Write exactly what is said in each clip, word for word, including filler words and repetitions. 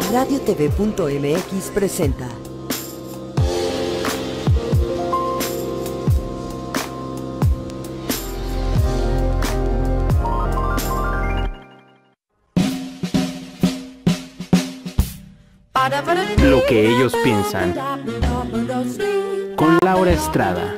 Radio T V punto M X presenta Lo que ellos piensan, con Laura Estrada.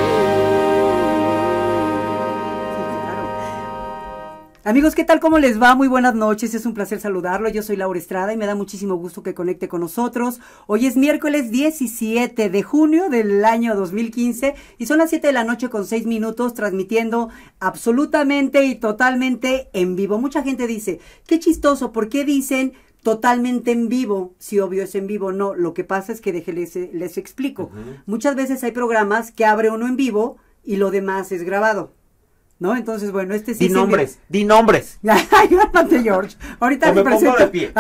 Amigos, ¿qué tal? ¿Cómo les va? Muy buenas noches, es un placer saludarlo. Yo soy Laura Estrada y me da muchísimo gusto que conecte con nosotros. Hoy es miércoles diecisiete de junio del año dos mil quince y son las siete de la noche con seis minutos, transmitiendo absolutamente y totalmente en vivo. Mucha gente dice, qué chistoso, ¿por qué dicen totalmente en vivo? Si obvio es en vivo, no. Lo que pasa es que déjenles, les explico. Uh-huh. Muchas veces hay programas que abre uno en vivo y lo demás es grabado, ¿no? Entonces, bueno, este sí. Di nombres, di nombres. Ayúdate, George. Ahorita o les me presento. pongo de pie.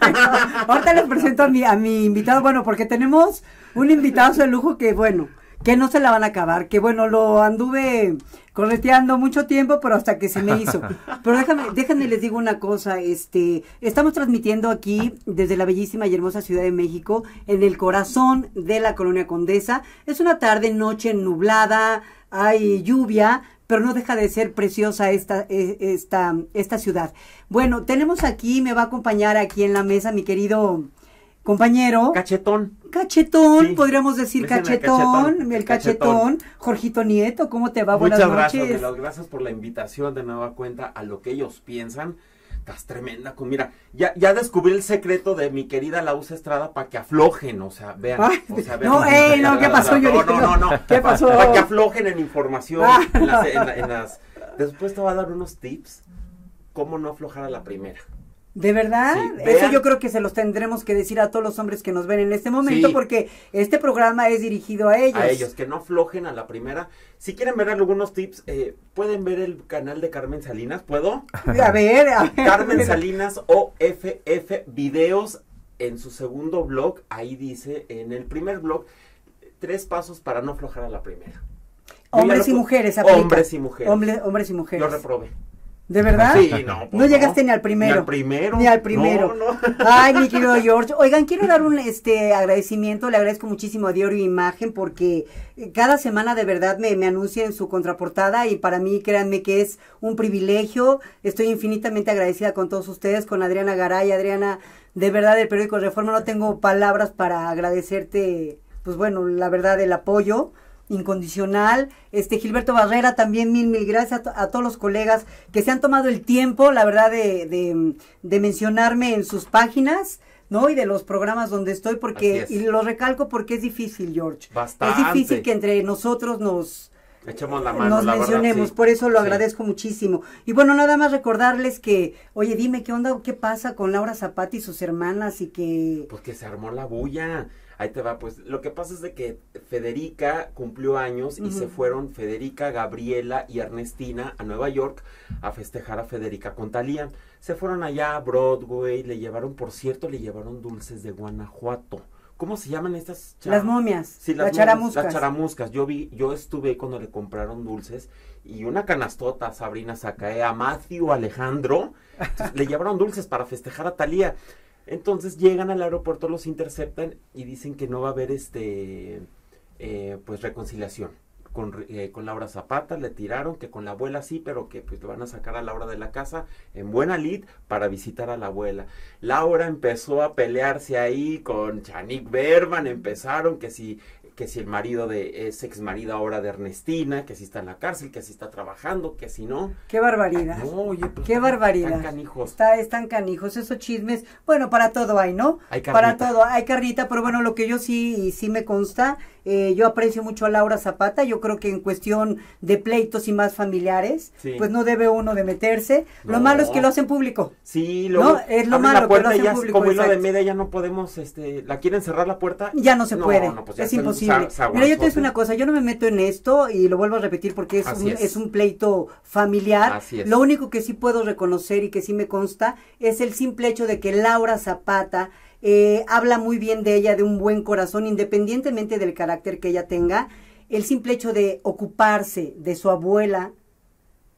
Ahorita les presento a mi, a mi invitado, bueno, porque tenemos un invitado de lujo que, bueno, que no se la van a acabar, que bueno, lo anduve correteando mucho tiempo, pero hasta que se me hizo. Pero déjame, déjenme les digo una cosa, este, estamos transmitiendo aquí desde la bellísima y hermosa Ciudad de México, en el corazón de la Colonia Condesa. Es una tarde, noche nublada, hay lluvia, pero no deja de ser preciosa esta, esta, esta ciudad. Bueno, tenemos aquí, me va a acompañar aquí en la mesa mi querido compañero. Cachetón. Cachetón, sí. podríamos decir cachetón, cachetón, el cachetón. cachetón. Jorgito Nieto, ¿cómo te va? Muchas Buenas gracias, noches. Muchas gracias por la invitación de nueva cuenta a lo que ellos piensan. Estás tremenda, con, mira, ya, ya descubrí el secreto de mi querida Laura Estrada para que aflojen, o sea, vean. Ay, o sea, vean no, ey, no, ¿qué pasó? Yo no, no, no, no, ¿qué pasó? Para que aflojen en información, ah. en, las, en, la, en las... Después te voy a dar unos tips, cómo no aflojar a la primera. ¿De verdad? Sí, eso yo creo que se los tendremos que decir a todos los hombres que nos ven en este momento, sí, porque este programa es dirigido a ellos. A ellos, que no aflojen a la primera. Si quieren ver algunos tips, eh, pueden ver el canal de Carmen Salinas, ¿puedo? A ver, a ver. Carmen Salinas O F F Videos, en su segundo blog, ahí dice, en el primer blog, tres pasos para no aflojar a la primera. Hombres y mujeres, aplica. Hombres y mujeres. Hombre, hombres y mujeres. Yo reprobé. ¿De verdad? Sí, no. Pues no llegaste ni al primero. Ni al primero. Ni al primero. No, no. Ay, mi querido George. Oigan, quiero dar un este agradecimiento. Le agradezco muchísimo a Diario Imagen porque cada semana de verdad me, me anuncia en su contraportada y para mí, créanme que es un privilegio. Estoy infinitamente agradecida con todos ustedes, con Adriana Garay. Adriana, de verdad, del periódico Reforma, no tengo palabras para agradecerte, pues bueno, la verdad, el apoyo incondicional. Este Gilberto Barrera, también mil, mil gracias a, a todos los colegas que se han tomado el tiempo, la verdad, de, de, de mencionarme en sus páginas, ¿no? Y de los programas donde estoy, porque, y lo recalco porque es difícil, George. Bastante. Es difícil que entre nosotros nos... Echemos la mano, nos la mencionemos, verdad, sí. Por eso lo sí. agradezco muchísimo. Y bueno, nada más recordarles que, oye, dime, ¿qué onda, qué pasa con Laura Zapata y sus hermanas? Y que... Pues que se armó la bulla. Ahí te va, pues lo que pasa es de que Federica cumplió años y uh-huh. se fueron Federica, Gabriela y Ernestina a Nueva York a festejar a Federica con Thalía. Se fueron allá a Broadway, le llevaron, por cierto, le llevaron dulces de Guanajuato. ¿Cómo se llaman estas? Char... Las momias, sí, las las charamuscas. Las charamuscas. Yo vi, yo estuve cuando le compraron dulces y una canastota, Sabrina Sacae, a Matthew Alejandro, entonces, le llevaron dulces para festejar a Thalía. Entonces llegan al aeropuerto, los interceptan y dicen que no va a haber este eh, pues reconciliación con, eh, con Laura Zapata. Le tiraron que con la abuela sí, pero que pues le van a sacar a Laura de la casa en buena lid para visitar a la abuela. Laura empezó a pelearse ahí con Chanik Berman, empezaron que si que si el marido de, es ex marido ahora de Ernestina, que si está en la cárcel, que si está trabajando, que si no. Qué barbaridad. No, oye, pues qué están, barbaridad. Están canijos. Está, están canijos, esos chismes. Bueno, para todo hay, ¿no? Hay carnita. Para todo, hay carnita, pero bueno, lo que yo sí, sí me consta, eh, yo aprecio mucho a Laura Zapata, yo creo que en cuestión de pleitos y más familiares, sí. pues no debe uno de meterse. No. Lo malo es que lo hacen público. Sí, lo, ¿no? Es lo malo que lo hacen ya, público. Como hilo de media ya no podemos, este, ¿la quieren cerrar la puerta? Ya no se no, puede, no, pues es imposible. Mira, yo te digo una cosa, yo no me meto en esto y lo vuelvo a repetir porque es, un, es. es un pleito familiar. Así es. Lo único que sí puedo reconocer y que sí me consta es el simple hecho de que Laura Zapata eh, habla muy bien de ella, de un buen corazón, independientemente del carácter que ella tenga. El simple hecho de ocuparse de su abuela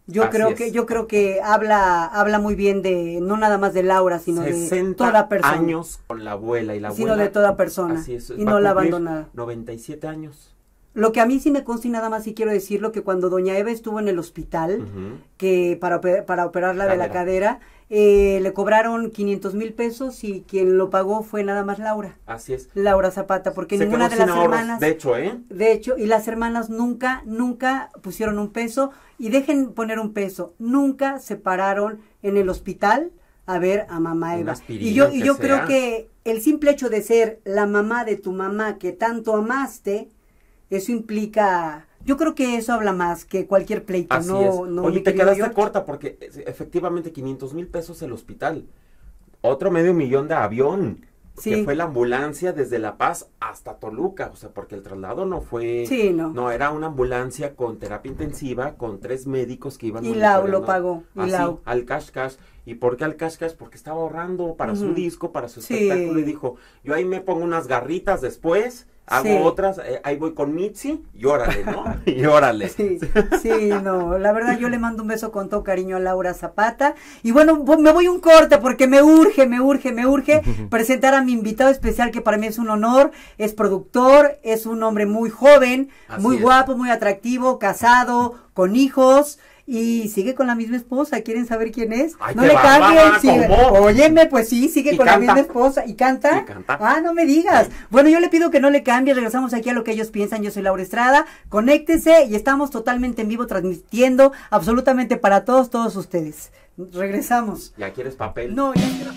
Yo Así creo es. que yo creo que habla habla muy bien de no nada más de Laura, sino de toda persona. años con la abuela y la sino abuela. de toda persona. Así es, y va no a la cumplir abandonada. noventa y siete años. Lo que a mí sí me consta y nada más sí quiero decirlo, que cuando doña Eva estuvo en el hospital, Ujú. que para, oper- para operarla de la Cadera. cadera, eh, le cobraron quinientos mil pesos y quien lo pagó fue nada más Laura. Así es. Laura Zapata, porque Se ninguna quedó de sin las ahorros, hermanas... de hecho, ¿eh? De hecho, y las hermanas nunca, nunca pusieron un peso, y dejen poner un peso, nunca se pararon en el hospital a ver a mamá Una Eva. aspirina, Y yo, y que yo sea. creo que el simple hecho de ser la mamá de tu mamá que tanto amaste, eso implica, yo creo que eso habla más que cualquier pleito, Así no, es. no, Oye, mi te querido quedaste George. corta porque eh, efectivamente quinientos mil pesos el hospital. Otro medio millón de avión. Sí. Que fue la ambulancia desde La Paz hasta Toluca. O sea, porque el traslado no fue... Sí, no. No, era una ambulancia con terapia intensiva, con tres médicos que iban Y Lau lo monitoreando pagó, y así, Lau. al cash cash. ¿Y por qué al cash cash? Porque estaba ahorrando para su Ujú. disco, para su Sí. espectáculo. Y dijo, yo ahí me pongo unas garritas después, hago Sí. otras, eh, ahí voy con Mitzi y órale, ¿no? Y órale. Sí, sí, no, la verdad yo le mando un beso con todo cariño a Laura Zapata. Y bueno, vo- me voy un corte porque me urge, me urge, me urge presentar a mi invitado especial, que para mí es un honor. Es productor, es un hombre muy joven, Así muy es. guapo, muy atractivo, casado, con hijos. Y sigue con la misma esposa. ¿Quieren saber quién es? Ay, No qué le bárbara, cambien. Sigue. ¿cómo? Óyeme, pues sí, sigue Y con la canta. misma esposa. ¿Y canta? Y canta. Ah, no me digas. Bueno, yo le pido que no le cambie. Regresamos aquí a Lo que ellos piensan. Yo soy Laura Estrada. Conéctese y estamos totalmente en vivo transmitiendo absolutamente para todos, todos ustedes. Regresamos. ¿Ya quieres papel? No, ya quiero-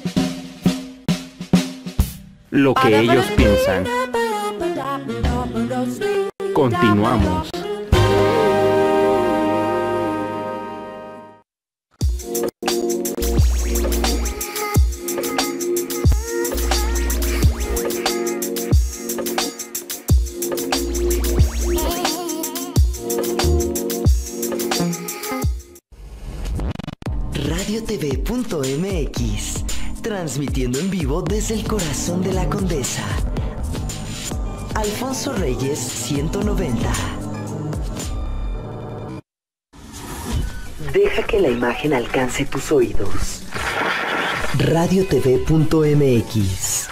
Lo que ellos piensan. Continuamos. radio t v punto m x, transmitiendo en vivo desde el corazón de la Condesa. Alfonso Reyes ciento noventa. Deja que la imagen alcance tus oídos. radio t v punto m x.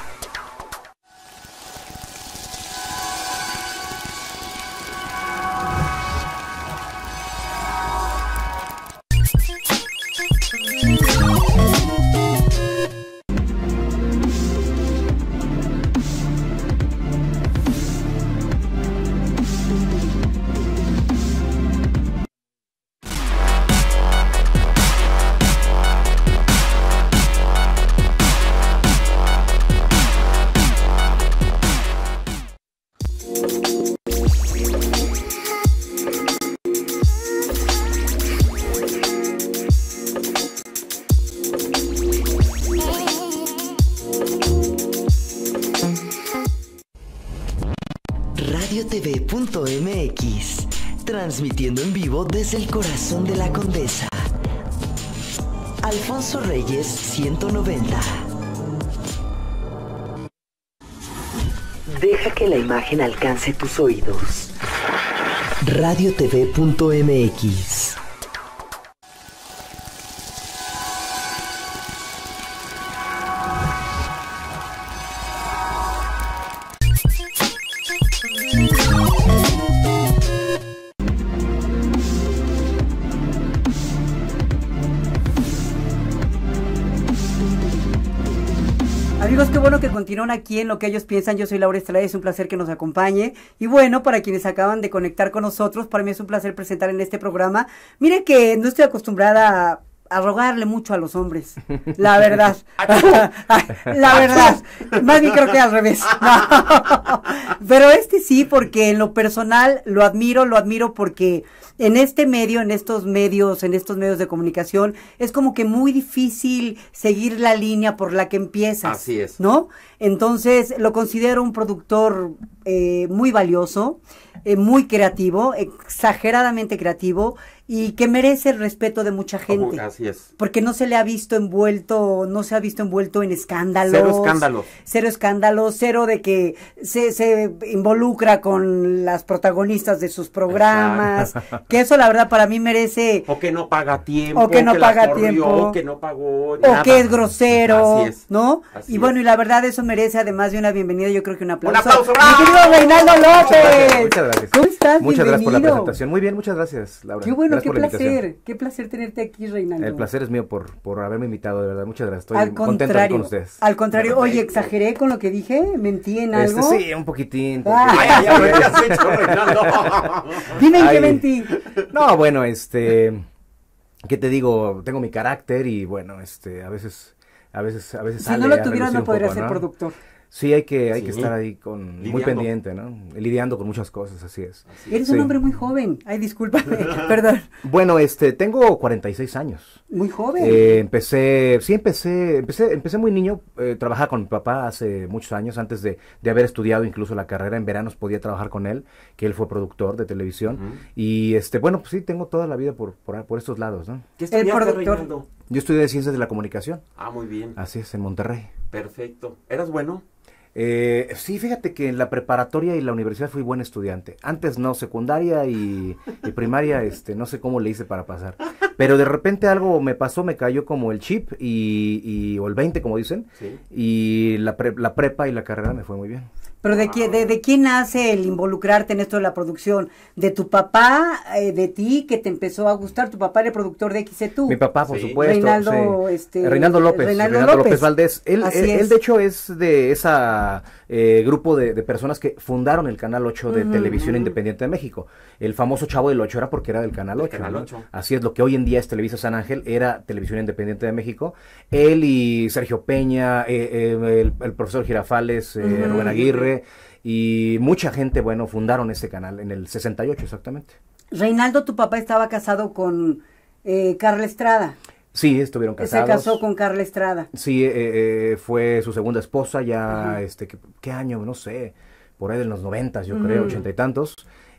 radio t v punto m x, transmitiendo en vivo desde el corazón de la Condesa. Alfonso Reyes ciento noventa. Deja que la imagen alcance tus oídos. radio t v punto m x. Amigos, qué bueno que continúan aquí en Lo que ellos piensan. Yo soy Laura Estrada y es un placer que nos acompañe. Y bueno, para quienes acaban de conectar con nosotros, para mí es un placer presentar en este programa. Miren que no estoy acostumbrada a, a rogarle mucho a los hombres, la verdad. La verdad. Más bien creo que al revés. No. Pero este sí, porque en lo personal lo admiro, lo admiro porque en este medio, en estos medios, en estos medios de comunicación, es como que muy difícil seguir la línea por la que empiezas. Así es. ¿No? Entonces, lo considero un productor eh, muy valioso, eh, muy creativo, exageradamente creativo, y que merece el respeto de mucha gente. Oh, así es. Porque no se le ha visto envuelto, no se ha visto envuelto en escándalos. Cero escándalos. Cero escándalos, cero de que se, se involucra con las protagonistas de sus programas. Exacto. Que eso la verdad para mí merece... O que no paga tiempo. O que no la paga corrió, tiempo. O que no pagó O nada. que es grosero, Así es. ¿no? Así y bueno, es. y la verdad eso merece además de una bienvenida, yo creo que un aplauso. ¡Un aplauso, Mi bravo! querido Reinaldo López. Muchas gracias. ¿Cómo estás? Muchas gracias por la Bienvenido. presentación. Muy bien, muchas gracias, Laura. Qué bueno, Gracias qué por la invitación. placer, qué placer tenerte aquí, Reinaldo. El placer es mío por, por haberme invitado, de verdad. Muchas gracias. Estoy Al contento de estar contrario, con ustedes. al contrario, oye, exageré con lo que dije, mentí en Este, algo. sí, un poquitín. porque- Ah. Ay, ay, ay, ¿qué has hecho, Reinaldo? Dime en qué Ay. mentí. No, bueno, este, ¿qué te digo? Tengo mi carácter y bueno, este, a veces, a veces, a veces Si sale no lo a tuvieras relucir no un podría poco, ser ¿no? productor. Sí, hay que, hay que Sí. estar ahí con, muy Lidiando. pendiente, ¿no? Lidiando con muchas cosas, así es. Eres Sí. un hombre muy joven. Ay, discúlpame, perdón. Bueno, este, tengo cuarenta y seis años. Muy joven. Eh, empecé, sí empecé, empecé, empecé muy niño, eh, trabajaba con mi papá hace muchos años, antes de, de haber estudiado incluso la carrera, en veranos podía trabajar con él, que él fue productor de televisión, Ujú. y este, bueno, pues sí, tengo toda la vida por, por, por estos lados, ¿no? ¿Qué estudiaste, productor. Reinaldo? Yo estudié Ciencias de la Comunicación, Ah, muy bien. así es, en Monterrey. Perfecto. ¿Eras bueno? Eh, sí, fíjate que en la preparatoria y la universidad fui buen estudiante. Antes no, secundaria y, y primaria, este, no sé cómo le hice para pasar. Pero de repente algo me pasó, me cayó como el chip y, y o el veinte, como dicen. Sí. Y la, pre- la prepa y la carrera me fue muy bien. Pero de, qué- de, de quién nace el involucrarte en esto de la producción, de tu papá, eh, de ti, que te empezó a gustar. Tu papá era el productor de X C tú. Mi papá, por Sí. supuesto. Reinaldo, sí. este, Reinaldo López. Reinaldo Reinaldo, López. López Valdés. Él, Así él, es. él, de hecho, es de esa eh, grupo de, de personas que fundaron el Canal ocho de Ujú, Televisión ujú. Independiente de México. El famoso Chavo del ocho era porque era del Canal Del ocho. Canal ¿no? ocho. Así es, lo que hoy en día es Televisa San Ángel era Televisión Independiente de México. Él y Sergio Peña, eh, eh, el, el profesor Girafales, eh, Ujú. Rubén Aguirre y mucha gente, bueno, fundaron ese canal en el sesenta y ocho exactamente. Reinaldo, tu papá estaba casado con eh, Carla Estrada. Sí, estuvieron casados. Se casó con Carla Estrada. Sí, eh, eh, fue su segunda esposa ya, Ajá. este, ¿qué, qué año? No sé, por ahí de los noventas, yo Ujú. creo, ochenta y tantos.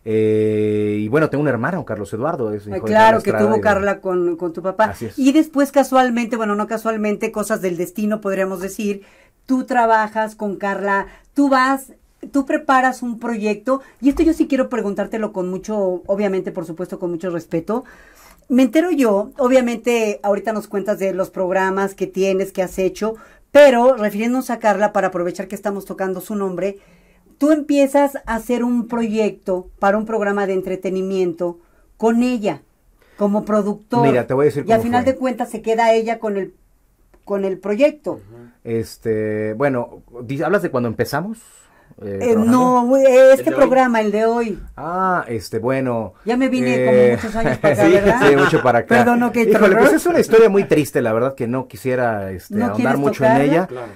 Eh, y bueno, tengo un hermano, Carlos Eduardo. Es Eh, hijo de claro, que Estrada tuvo y de- Carla con, con tu papá. Así es. Y después casualmente, bueno, no casualmente, cosas del destino podríamos decir, tú trabajas con Carla, tú vas, tú preparas un proyecto, y esto yo sí quiero preguntártelo con mucho, obviamente, por supuesto, con mucho respeto. Me entero yo, obviamente, ahorita nos cuentas de los programas que tienes, que has hecho, pero refiriéndonos a Carla, para aprovechar que estamos tocando su nombre, tú empiezas a hacer un proyecto para un programa de entretenimiento con ella, como productor. Mira, te voy a decir Y al cómo final fue. de cuentas se queda ella con el, con el proyecto. Este, bueno, di- ¿hablas de cuando empezamos? eh, Eh, trabajando? no, eh, este El de hoy. programa, el de hoy. Ah, este, bueno. Ya me vine eh, como muchos años para acá, sí, ¿verdad? sí, mucho para acá. Perdón, ok, Híjole, trrr. pues es una historia muy triste, la verdad que no quisiera este, ¿No ahondar quieres mucho en tocarla? ella. Claro.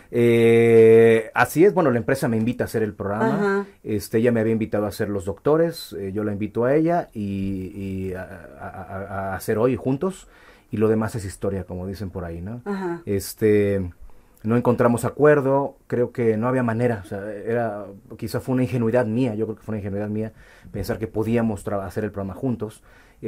Eh, así es, bueno, la empresa me invita a hacer el programa. Ajá. Este, ella me había invitado a hacer Los Doctores, eh, yo la invito a ella y, y a, a- a- a hacer hoy juntos. Y lo demás es historia, como dicen por ahí, ¿no? Ajá. Este, no encontramos acuerdo, creo que no había manera, o sea, era, quizá fue una ingenuidad mía, yo creo que fue una ingenuidad mía pensar que podíamos tra- hacer el programa juntos.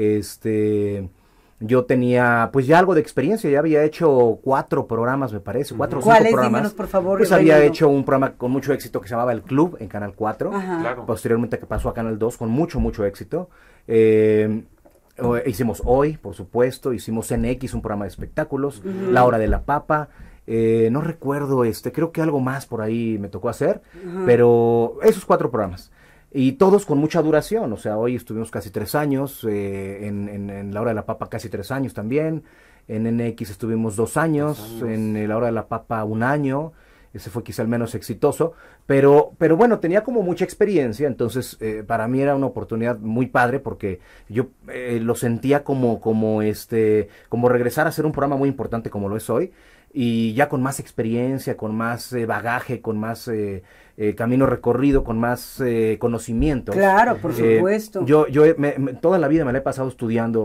Este, yo tenía pues ya algo de experiencia, ya había hecho cuatro programas, me parece, cuatro o cinco ¿Cuáles? programas. Dímelos, por favor, Pues había Reinaldo. hecho un programa con mucho éxito que se llamaba El Club en Canal cuatro. Ajá. Claro. Posteriormente que pasó a Canal dos con mucho, mucho éxito. Eh, o- hicimos Hoy, por supuesto, hicimos N X, un programa de espectáculos, La Hora de la Papa, eh, no recuerdo, este, creo que algo más por ahí me tocó hacer, Ajá. pero esos cuatro programas. Y todos con mucha duración, o sea, hoy estuvimos casi tres años, eh, en, en, en La Hora de la Papa casi tres años también, en N X estuvimos dos años, Dos años. en eh, La Hora de la Papa un año, ese fue quizá el menos exitoso, pero, pero bueno, tenía como mucha experiencia, entonces eh, para mí era una oportunidad muy padre porque yo eh, lo sentía como, como, este, como regresar a hacer un programa muy importante como lo es hoy, y ya con más experiencia, con más eh, bagaje, con más eh, eh, camino recorrido, con más eh, conocimiento. Claro, por Eh, supuesto. yo yo he- me- me- toda la vida me la he pasado estudiando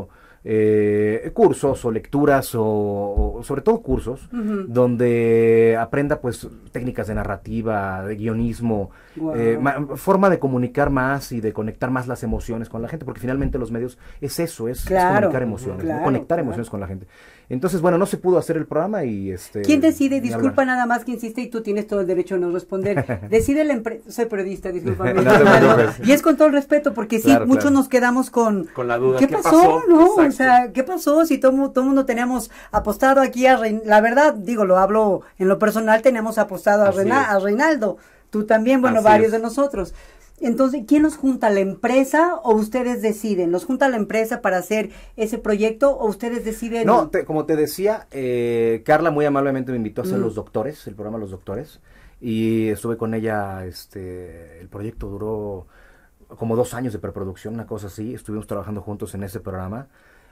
eh, cursos o lecturas o, o sobre todo cursos uh-huh. donde aprenda pues técnicas de narrativa, de guionismo, wow. eh, ma, forma de comunicar más y de conectar más las emociones con la gente, porque finalmente los medios es eso, es, claro, es comunicar emociones, claro, ¿no? conectar claro. emociones con la gente. Entonces, bueno, no se pudo hacer el programa y este... ¿Quién decide? Disculpa nada más que insiste y tú tienes todo el derecho a no responder. Decide la empresa... Soy periodista, discúlpame. No, no, no, y es con todo el respeto, porque sí, claro, muchos claro. nos quedamos con... Con la duda. ¿Qué, ¿qué pasó? pasó? ¿No? Exacto. O sea, ¿qué pasó? Si todo el mundo teníamos apostado aquí a... Rein... La verdad, digo, lo hablo en lo personal, tenemos apostado a, Reina... a Reinaldo. Tú también, bueno, Así varios es. de nosotros. Entonces, ¿quién los junta? ¿La empresa o ustedes deciden? ¿Los junta la empresa para hacer ese proyecto o ustedes deciden? No, te, como te decía, eh, Carla muy amablemente me invitó a hacer mm. Los Doctores, el programa Los Doctores, y estuve con ella, este, el proyecto duró como dos años de preproducción, una cosa así, estuvimos trabajando juntos en ese programa.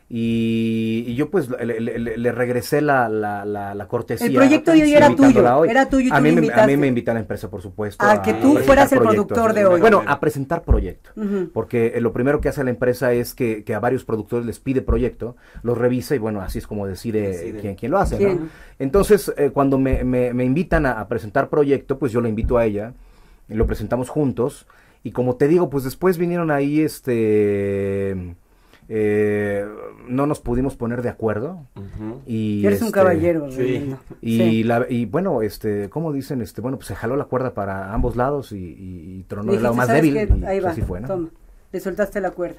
Y, y yo pues le, le, le, le regresé la, la, la, la cortesía. El proyecto hoy era tuyo, hoy. era tuyo y tú a mí, me, a mí me invita a la empresa, por supuesto. A, a que tú fueras el productor de hoy. Bueno, a presentar proyecto, uh-huh. porque eh, lo primero que hace la empresa es que, que a varios productores les pide proyecto, los revisa y bueno, así es como decide, decide. Quién, quién lo hace, ¿Quién? ¿no? Entonces, eh, cuando me, me, me invitan a, a presentar proyecto, pues yo lo invito a ella, lo presentamos juntos y como te digo, pues después vinieron ahí este... Eh, no nos pudimos poner de acuerdo uh-huh. y eres este, un caballero sí. y, sí. la, y bueno este cómo dicen este bueno pues se jaló la cuerda para ambos lados y, y, y tronó el lado más débil y ahí pues va, así fue, ¿no? Toma, le soltaste la cuerda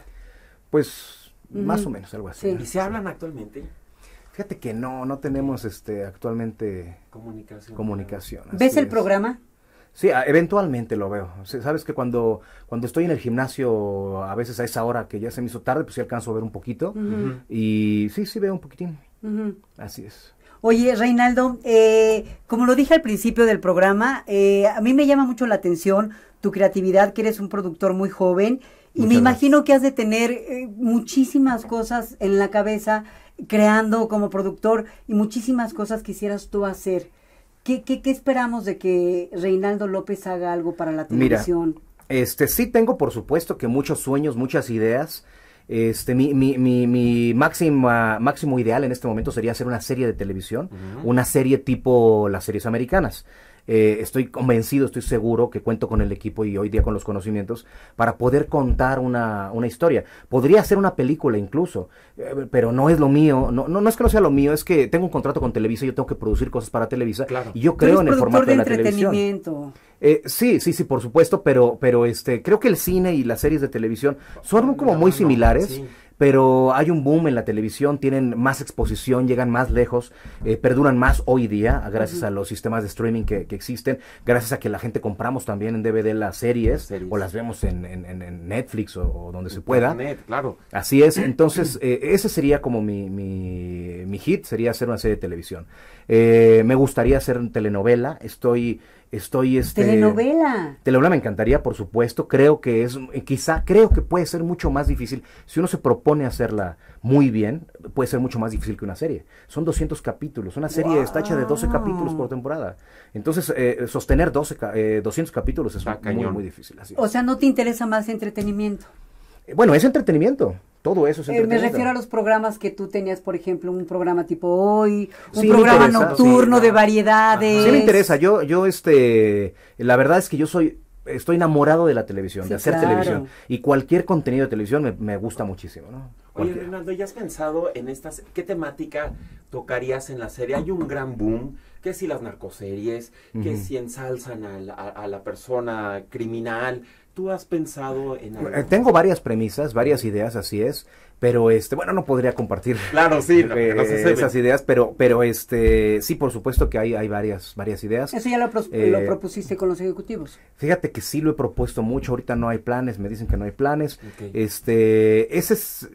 pues uh-huh. más o menos algo así, sí. ¿no? ¿Y se hablan actualmente? Fíjate que no no tenemos este actualmente comunicación comunicación ¿ves el es. programa? Sí, eventualmente lo veo. Sabes que cuando cuando estoy en el gimnasio, a veces a esa hora que ya se me hizo tarde, pues sí alcanzo a ver un poquito. Uh-huh. Y sí, sí veo un poquitín. Uh-huh. Así es. Oye, Reinaldo, eh, como lo dije al principio del programa, eh, a mí me llama mucho la atención tu creatividad, que eres un productor muy joven. Y Muchas me imagino gracias. que has de tener eh, muchísimas cosas en la cabeza, creando como productor, y muchísimas cosas quisieras tú hacer. ¿Qué, qué, ¿Qué esperamos de que Reinaldo López haga algo para la televisión? Mira, este, sí tengo, por supuesto, que muchos sueños, muchas ideas. Este, mi, mi, mi, mi máxima, máximo ideal en este momento sería hacer una serie de televisión, uh-huh. una serie tipo las series americanas. Eh, estoy convencido, estoy seguro que cuento con el equipo y hoy día con los conocimientos para poder contar una, una historia. Podría ser una película incluso, eh, pero no es lo mío, no, no, no es que no sea lo mío, es que tengo un contrato con Televisa, yo tengo que producir cosas para Televisa, claro. y yo creo en el formato de, de la televisión. Eh, sí, sí, sí, por supuesto, pero, pero este, creo que el cine y las series de televisión son como muy similares. Sí. Pero hay un boom en la televisión, tienen más exposición, llegan más lejos, eh, perduran más hoy día, gracias uh-huh. a los sistemas de streaming que, que existen, gracias a que la gente compramos también en D V D las series, series. o las vemos en, en, en Netflix o, o donde se pueda. Internet, claro. Así es, entonces eh, ese sería como mi, mi, mi hit, sería hacer una serie de televisión. Eh, me gustaría hacer una telenovela, estoy... Estoy este telenovela. Telenovela me encantaría, por supuesto. Creo que es, quizá, creo que puede ser mucho más difícil. Si uno se propone hacerla muy bien, puede ser mucho más difícil que una serie. Son doscientos capítulos. Una serie wow. está hecha de doce capítulos por temporada. Entonces, eh, sostener doce, eh, doscientos capítulos es muy, muy difícil. Así es. O sea, ¿no te interesa más entretenimiento? Eh, bueno, es entretenimiento. Todo eso es eh, Me refiero a los programas que tú tenías, por ejemplo, un programa tipo Hoy, un sí, programa nocturno sí. de variedades. Sí me interesa, yo, yo este, la verdad es que yo soy, estoy enamorado de la televisión, sí, de hacer claro. televisión, y cualquier contenido de televisión me, me gusta muchísimo, ¿no? Oye, Reinaldo, ¿ya has pensado en estas, qué temática tocarías en la serie? Hay un gran boom, que si las narcoseries, uh-huh. que si ensalzan a la, a, a la persona criminal. ¿Tú has pensado en algo? Tengo varias premisas, varias ideas, así es, pero este, bueno, no podría compartir claro, sí, eh, no se esas ideas, pero, pero este, sí, por supuesto que hay, hay varias, varias ideas. ¿Eso ya lo, pro, eh, lo propusiste con los ejecutivos? Fíjate que sí lo he propuesto mucho, ahorita no hay planes, me dicen que no hay planes, okay. este, ese es,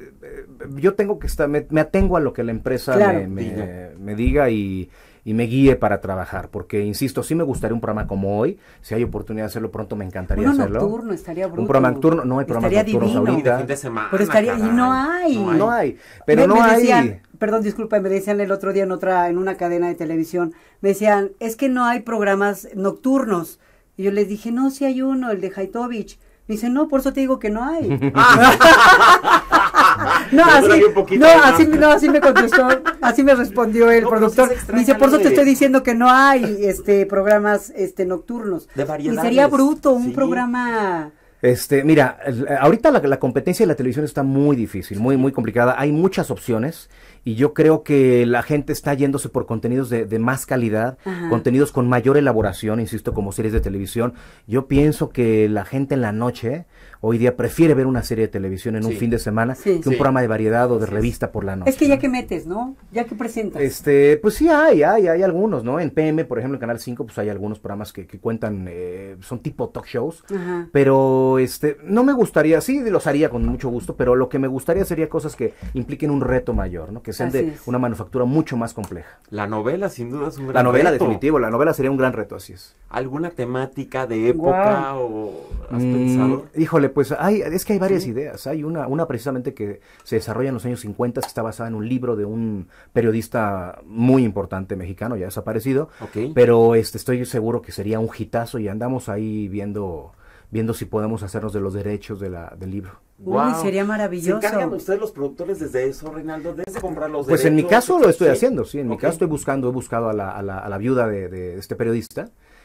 yo tengo que estar, me, me atengo a lo que la empresa claro, me, me, diga. me diga y... y me guíe para trabajar, porque insisto, sí me gustaría un programa como hoy, si hay oportunidad de hacerlo pronto me encantaría Uno hacerlo. nocturno, estaría bruto. Un programa nocturno, no hay programas estaría nocturnos divino. ahorita. Fin de semana, pero estaría, y no hay. No hay, no hay pero me, no me hay. Decían, perdón, disculpa, me decían el otro día en otra, en una cadena de televisión, me decían, es que no hay programas nocturnos. Y yo les dije, no, sí hay uno, el de Haitovich. Me dice, no, por eso te digo que no hay. No, Pero así, todavía un poquito no, de más. así, no, así me contestó, así me respondió el No, pero productor. sí se extraña Dice, por eso lo te de- estoy diciendo que no hay este programas este nocturnos. De Y variedades. sería bruto un Sí. programa. Este, mira, el- ahorita la, la competencia de la televisión está muy difícil, muy, muy complicada. Hay muchas opciones y yo creo que la gente está yéndose por contenidos de, de más calidad, Ajá. contenidos con mayor elaboración, insisto, como series de televisión. Yo pienso que la gente en la noche, hoy día, prefiere ver una serie de televisión en un Sí. fin de semana Sí. que un Sí. programa de variedad o de Así es. revista por la noche. Es que ya ¿no? que metes, ¿no? Ya que presentas. Este, pues sí hay, hay, hay algunos, ¿no? En P M, por ejemplo, en Canal cinco, pues hay algunos programas que, que cuentan, eh, son tipo talk shows, Ajá. pero este, no me gustaría, sí los haría con mucho gusto, pero lo que me gustaría sería cosas que impliquen un reto mayor, ¿no? Que sean Así de es. una manufactura mucho más compleja. La novela, sin duda, es un gran La novela, reto. definitivo, la novela sería un gran reto, así es. ¿Alguna temática de época o has Mm, pensado? híjole, pues hay, es que hay varias Sí. ideas. Hay una, una precisamente que se desarrolla en los años cincuenta, que está basada en un libro de un periodista muy importante mexicano, ya desaparecido. Ok. Pero este, estoy seguro que sería un hitazo y andamos ahí viendo, viendo si podemos hacernos de los derechos de la, del libro. Uy, Guau. sería ¿Se maravilloso. encargan ustedes los productores desde eso, Reinaldo? ¿Desde comprar los Pues en mi derechos? caso lo estoy Sí. haciendo, sí, en mi Ok. caso estoy buscando, he buscado a la, a la, a la viuda de, de este periodista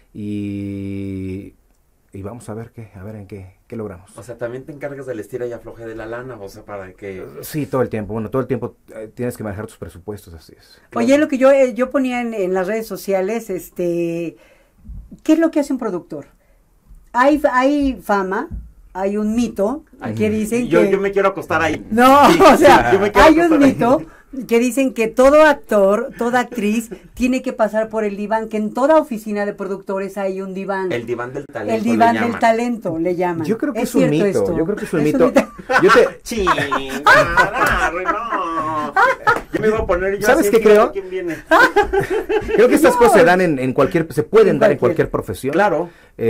y, y vamos a ver qué, a ver en qué, qué logramos. O sea, también te encargas del estira y afloje de la lana, o sea, para que... Sí, todo el tiempo, bueno, todo el tiempo eh, tienes que manejar tus presupuestos, así es. Oye, lo que yo, eh, yo ponía en, en las redes sociales, este, ¿qué es lo que hace un productor? Hay, hay fama, hay un mito que dicen yo, que... yo me quiero acostar ahí. No, Sí, o sea, yo me quiero hay un acostar ahí. mito que dicen que todo actor, toda actriz tiene que pasar por el diván, que en toda oficina de productores hay un diván. El diván del talento. El diván le del llaman. talento le llaman. Yo creo que es, un cierto mito, esto? yo creo que es un ¿Es mito. Yo te, Chingada, no. Yo me iba a poner yo ¿Sabes así, qué fíjate creo? quién viene. creo que estas No. cosas se dan en, en cualquier, se pueden En dar en cualquier. cualquier profesión. Claro.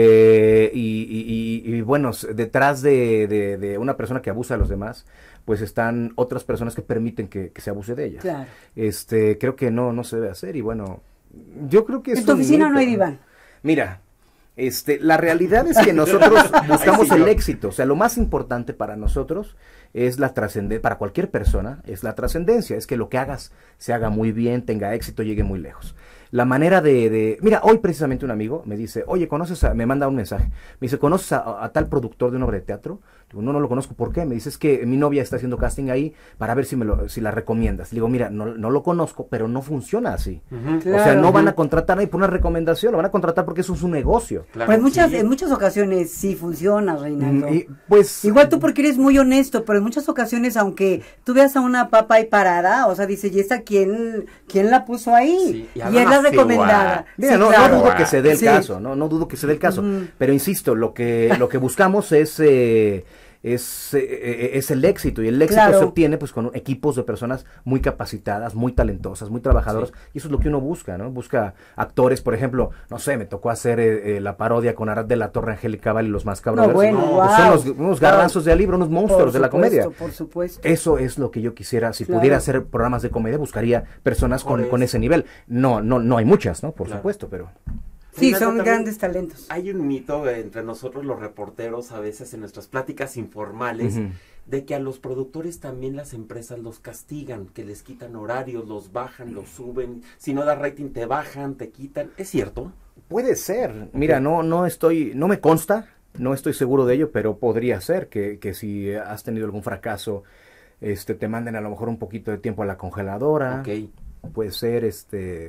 Eh, y, y- y- y, bueno, s- detrás de, de- de una persona que abusa de los demás, pues están otras personas que permiten que, que se abuse de ellas. Claro. Este, creo que no, no se debe hacer y bueno, yo creo que es En tu un oficina mito. no hay diván. Mira, este, la realidad es que nosotros buscamos Ay, sí, el yo. éxito, o sea, lo más importante para nosotros es la trascendencia, para cualquier persona, es la trascendencia, es que lo que hagas se haga muy bien, tenga éxito, llegue muy lejos. La manera de, de, mira, hoy precisamente un amigo me dice, oye, ¿conoces a, me manda un mensaje, me dice, ¿conoces a, a tal productor de una obra de teatro? Digo, no, no lo conozco, ¿por qué? Me dice, es que mi novia está haciendo casting ahí para ver si me lo, si la recomiendas. Le digo, mira, no, no lo conozco, pero no funciona así. Ujú. O sea, Claro. no van a contratar ahí por una recomendación, lo van a contratar porque eso es un negocio. Claro, Pues muchas, sí. en muchas ocasiones sí funciona, Reinaldo. Mm, y, pues Igual tú porque eres muy honesto, pero en muchas ocasiones, aunque tú veas a una papa ahí parada, o sea, dice, ¿y esta quién, quién la puso ahí? Sí, y y hablan es la así, recomendada. Mira, Sí, no, claro. no dudo que se dé el Sí. caso, no, no dudo que se dé el caso, Ujú. pero insisto, lo que, lo que buscamos es, eh, es, eh, es el éxito, y el éxito Claro. se obtiene pues con equipos de personas muy capacitadas, muy talentosas, muy trabajadoras, y eso es lo que uno busca, ¿no? Busca actores, por ejemplo, no sé, me tocó hacer eh, eh, la parodia con Arad de la Torre, Angélica Val y los Mascabros. No, bueno, Pues guau. son los, unos garbanzos de libro, unos monstruos Por de la comedia. supuesto, Por supuesto. Eso es lo que yo quisiera, si Claro. pudiera hacer programas de comedia, buscaría personas con, Mejores. con ese nivel. No, no, no hay muchas, ¿no? Por Claro. supuesto, pero... Sí, Reinaldo, son también grandes talentos. Hay un mito entre nosotros los reporteros, a veces en nuestras pláticas informales, Ujú. de que a los productores también las empresas los castigan, que les quitan horarios, los bajan, los suben, si no da rating te bajan, te quitan. ¿Es cierto? Puede ser. Mira, no, no estoy, no me consta, no estoy seguro de ello, pero podría ser que, que si has tenido algún fracaso, este, te manden a lo mejor un poquito de tiempo a la congeladora. Ok. Puede ser, este,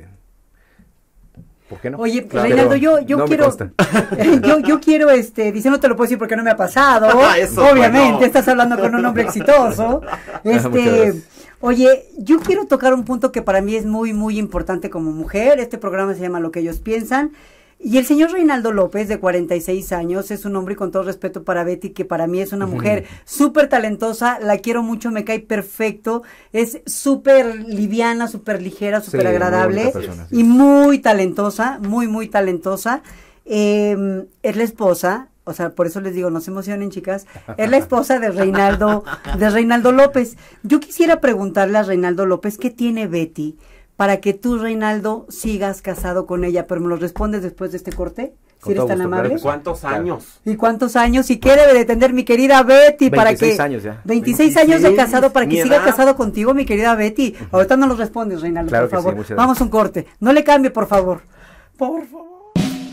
¿por qué no? Oye, Claro. Reinaldo, Pero yo, yo no me quiero, consta. yo, yo quiero, este, dice, no te lo puedo decir porque no me ha pasado, Eso, obviamente, bueno. estás hablando con un hombre exitoso, Muchas este, gracias. oye, yo quiero tocar un punto que para mí es muy, muy importante como mujer, este programa se llama Lo que ellos piensan, y el señor Reinaldo López, de cuarenta y seis años, es un hombre, y con todo respeto para Betty, que para mí es una mujer súper talentosa, la quiero mucho, me cae perfecto, es súper liviana, súper ligera, súper Sí, muy agradable, bonita persona, sí. y muy talentosa, muy, muy talentosa. Eh, es la esposa, o sea, por eso les digo, no se emocionen, chicas, es la esposa de Reinaldo, de Reinaldo López. Yo quisiera preguntarle a Reinaldo López, ¿qué tiene Betty para que tú, Reinaldo, sigas casado con ella? Pero me lo respondes después de este corte. Si eres todo tan gusto, amable. claro que sí. ¿Cuántos Claro. años? ¿Y cuántos años? ¿Y qué debe de tener mi querida Betty para que... veintiséis años ya. veintiséis años de casado para que mi siga edad. casado contigo, mi querida Betty. Ahorita no nos respondes, Reinaldo, Claro por que sí, favor. muchas gracias. Vamos a un corte. No le cambie, por favor. Por favor.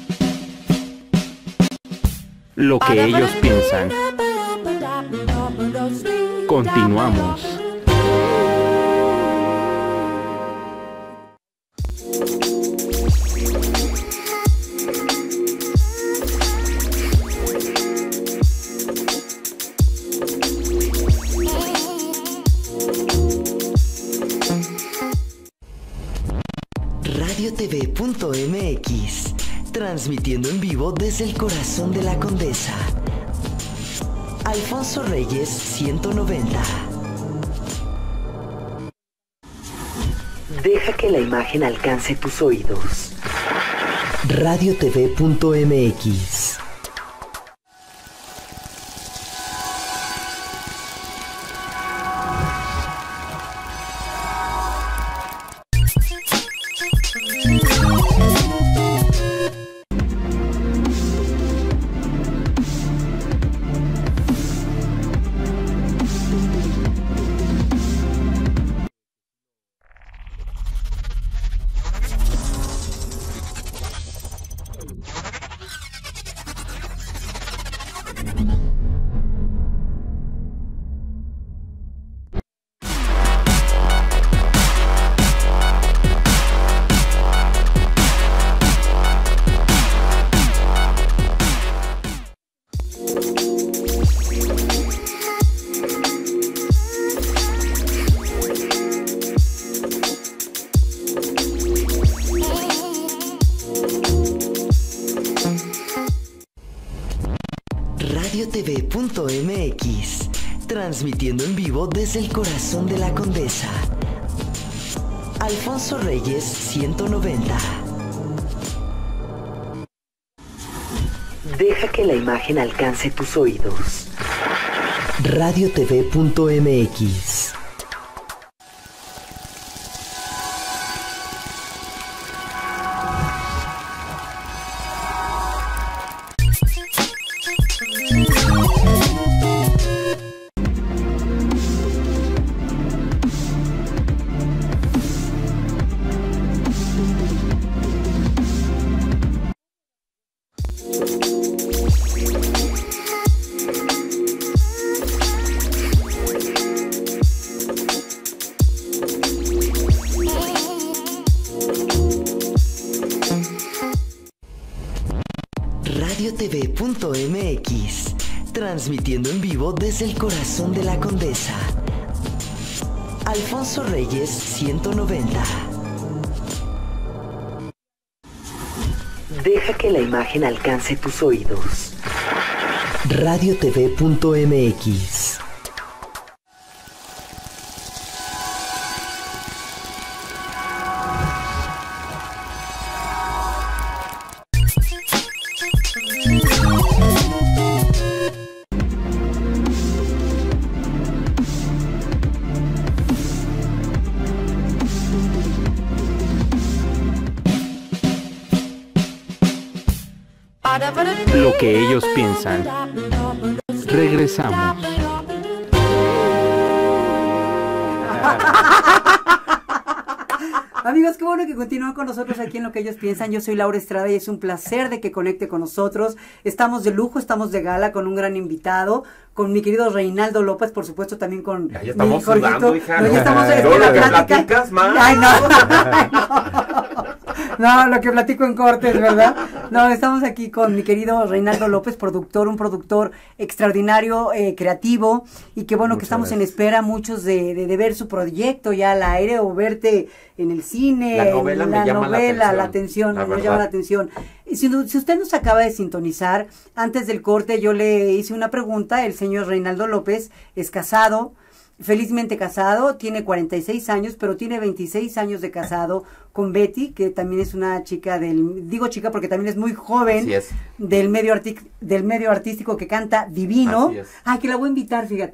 Lo que ellos piensan. Continuamos. radio t v punto m x, transmitiendo en vivo desde el corazón de la Condesa. Alfonso Reyes ciento noventa. Deja que la imagen alcance tus oídos. radio t v punto m x. radio t v punto m x, transmitiendo en vivo desde el corazón de la Condesa. Alfonso Reyes ciento noventa. Deja que la imagen alcance tus oídos. radio t v punto m x. radio t v punto m x, transmitiendo en vivo desde el corazón de la Condesa. Alfonso Reyes ciento noventa. Deja que la imagen alcance tus oídos. radio t v punto m x. Lo que ellos piensan. Regresamos. Amigos, qué bueno que continúan con nosotros aquí en Lo que ellos piensan. Yo soy Laura Estrada y es un placer de que conecte con nosotros. Estamos de lujo, estamos de gala con un gran invitado, con mi querido Reinaldo López, por supuesto también con Ya, ya estamos mi Jorgito. sudando, hija. No, ya estamos en Todo la lo que plática. platicas, ma. Ay, no. Ay, no. No, lo que platico en cortes, ¿verdad? No, estamos aquí con mi querido Reinaldo López, productor, un productor extraordinario, eh, creativo, y que bueno, Muchas que estamos en gracias. espera muchos de, de, de ver su proyecto ya al aire o verte en el cine, La novela en me la llama la novela, la atención, atención, la nos verdad. llama la atención. Y si, si usted nos acaba de sintonizar, antes del corte yo le hice una pregunta, el señor Reinaldo López es casado, felizmente casado, tiene cuarenta y seis años, pero tiene veintiséis años de casado con Betty, que también es una chica del, digo chica porque también es muy joven, Así es. del medio arti- del medio artístico, que canta divino. Así es. Ay, que la voy a invitar, fíjate.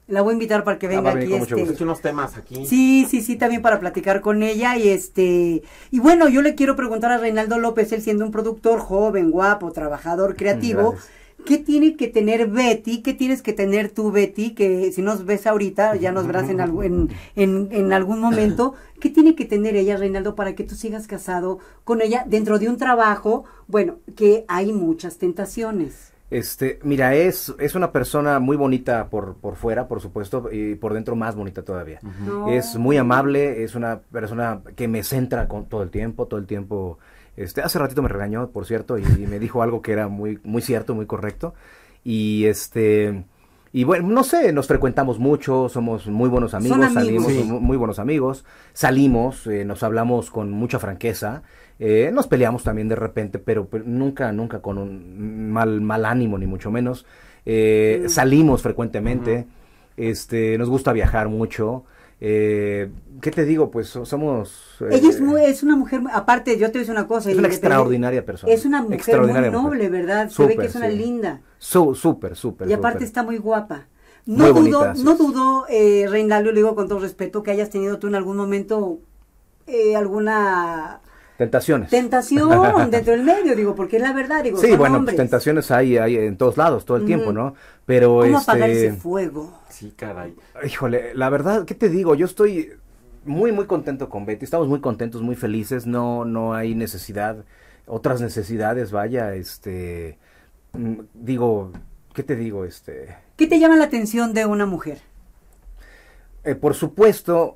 La voy a invitar para que Ah, venga va a venir aquí. con mucho este, gusto. He hecho unos temas aquí. Sí, sí, sí, también para platicar con ella y este, y bueno, yo le quiero preguntar a Reinaldo López, él siendo un productor joven, guapo, trabajador, creativo, Gracias. ¿qué tiene que tener Betty? ¿Qué tienes que tener tú, Betty? Que si nos ves ahorita, ya nos verás en, algo, en, en, en algún momento. ¿Qué tiene que tener ella, Reinaldo, para que tú sigas casado con ella dentro de un trabajo, bueno, que hay muchas tentaciones? Este, mira, es, es una persona muy bonita por, por fuera, por supuesto, y por dentro más bonita todavía. No. Es muy amable, es una persona que me centra con todo el tiempo, todo el tiempo. Este, hace ratito me regañó, por cierto, y, y me dijo algo que era muy, muy cierto, muy correcto. Y este, y bueno, no sé, nos frecuentamos mucho, somos muy buenos amigos, amigos. salimos, Sí. somos muy buenos amigos, salimos, eh, nos hablamos con mucha franqueza. Eh, nos peleamos también de repente, pero, pero nunca, nunca con un mal, mal ánimo, ni mucho menos. Eh, Mm. Salimos frecuentemente, este, nos gusta viajar mucho. Eh, ¿Qué te digo? Pues so- somos... eh, Ella es, muy, es una mujer, aparte, yo te voy a decir una cosa. es una independiente- extraordinaria persona. Es una mujer muy extraordinaria mujer. noble, ¿verdad? Se ve Súper, que es una sí. linda. Su- Súper, súper. Y aparte súper. está muy guapa. Muy No bonita, dudo, así no es. dudo, eh, Reinaldo, le digo con todo respeto, que hayas tenido tú en algún momento eh, alguna Tentaciones. tentación dentro del medio, digo, porque es la verdad, digo, Sí, son bueno, hombres. pues tentaciones hay, hay en todos lados, todo el Ujú. tiempo, ¿no? Pero ¿Cómo este... apagar ese fuego? Sí, caray. Híjole, la verdad, ¿qué te digo? Yo estoy muy, muy contento con Betty. Estamos muy contentos, muy felices. No, no hay necesidad, otras necesidades, vaya, este, mm, digo, ¿qué te digo? Este, ¿Qué te llama la atención de una mujer? eh, por supuesto,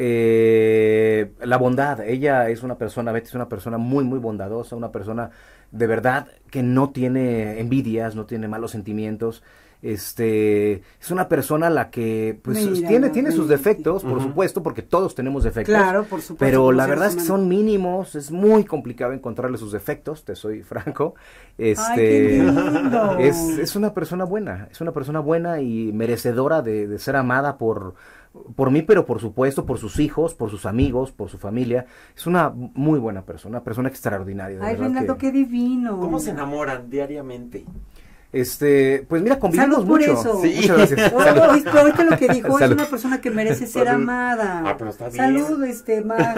eh, la bondad. Ella es una persona, Betty es una persona muy, muy bondadosa, una persona de verdad que no tiene envidias, no tiene malos sentimientos. Este, es una persona a la que, pues, Mira, tiene, tiene sus Betty. defectos, por Ujú. supuesto, porque todos tenemos defectos. Claro, por supuesto. Pero como la seres verdad es que humanos. son mínimos, es muy complicado encontrarle sus defectos, te soy franco. Este, Ay, qué lindo. es, es una persona buena, es una persona buena y merecedora de, de ser amada por, por mí, pero por supuesto por sus hijos, por sus amigos, por su familia. Es una muy buena persona, una persona extraordinaria. de Ay, verdad Reinaldo, que- qué divino. ¿Cómo se enamoran diariamente? Este, pues mira, convivimos Salud por mucho. eso. Sí. Muchas gracias. Oh, Salud. oíste, oíste lo que dijo, Salud. es una persona que merece ser Salud. amada. Ah, pero está bien. Salud, este, Mag.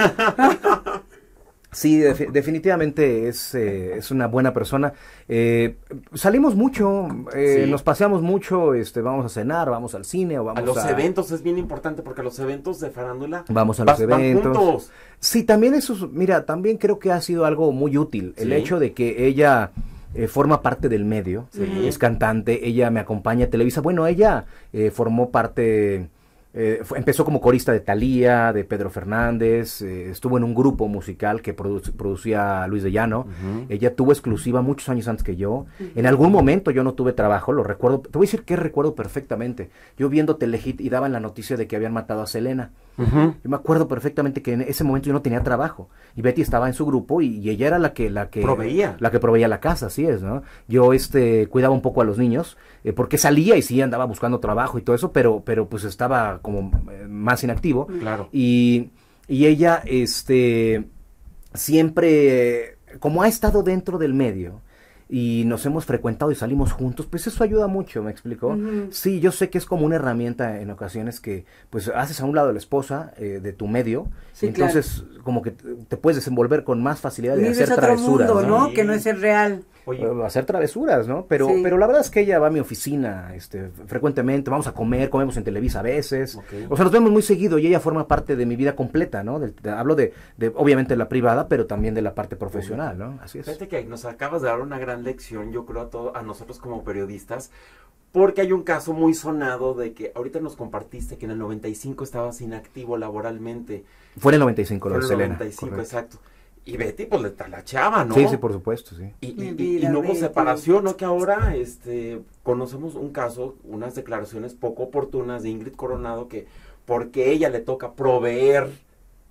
Sí, defi- definitivamente es, eh, es una buena persona. Eh, salimos mucho, eh, Sí. nos paseamos mucho, este, vamos a cenar, vamos al cine o vamos A los a... eventos es bien importante porque a los eventos de farándula Vamos a los vas- van eventos. juntos. Sí, también eso, es- mira, también creo que ha sido algo muy útil. El Sí. hecho de que ella eh, forma parte del medio, Sí. es cantante, ella me acompaña a Televisa. Bueno, ella eh, formó parte, eh, fue- empezó como corista de Thalía, de Pedro Fernández, eh, estuvo en un grupo musical que produ- producía Luis de Llano. Ujú. Ella tuvo exclusiva muchos años antes que yo. En algún momento yo no tuve trabajo, lo recuerdo. Te voy a decir que recuerdo perfectamente. Yo viendo Telehit y daban la noticia de que habían matado a Selena. Ujú. Yo me acuerdo perfectamente que en ese momento yo no tenía trabajo y Betty estaba en su grupo y, y ella era la que la que Proveía. la que proveía la casa, así es, ¿no? Yo este cuidaba un poco a los niños eh, porque salía y sí andaba buscando trabajo y todo eso, pero pero pues estaba como eh, más inactivo Claro. y y ella este siempre eh, como ha estado dentro del medio y nos hemos frecuentado y salimos juntos, pues eso ayuda mucho, ¿me explico? Ujú. Sí, yo sé que es como una herramienta en ocasiones que pues haces a un lado a la esposa eh, de tu medio, Sí, y entonces como que te te puedes desenvolver con más facilidad de Vives hacer otro travesuras, mundo, ¿no? ¿no? Sí. Que no es el real. Oye, Eh, hacer travesuras, ¿no? Pero, Sí. pero la verdad es que ella va a mi oficina este, frecuentemente, vamos a comer, comemos en Televisa a veces, Ok. o sea, nos vemos muy seguido y ella forma parte de mi vida completa, ¿no? Del- de- hablo de, de, obviamente, de la privada, pero también de la parte profesional, ¿no? Así es. fíjate que nos acabas de dar una gran lección, yo creo, a, todo, a nosotros como periodistas, porque hay un caso muy sonado de que ahorita nos compartiste que en el noventa y cinco estabas inactivo laboralmente. Fue en el noventa y cinco lo Fue de en el Selena. noventa y cinco, correcto. exacto. Y Betty, pues le talacheaba, ¿no? Sí, sí, por supuesto, sí. Y, Mi y- y- vida, y no hubo Betty. separación, ¿no? Que ahora este, conocemos un caso, unas declaraciones poco oportunas de Ingrid Coronado que porque ella le toca proveer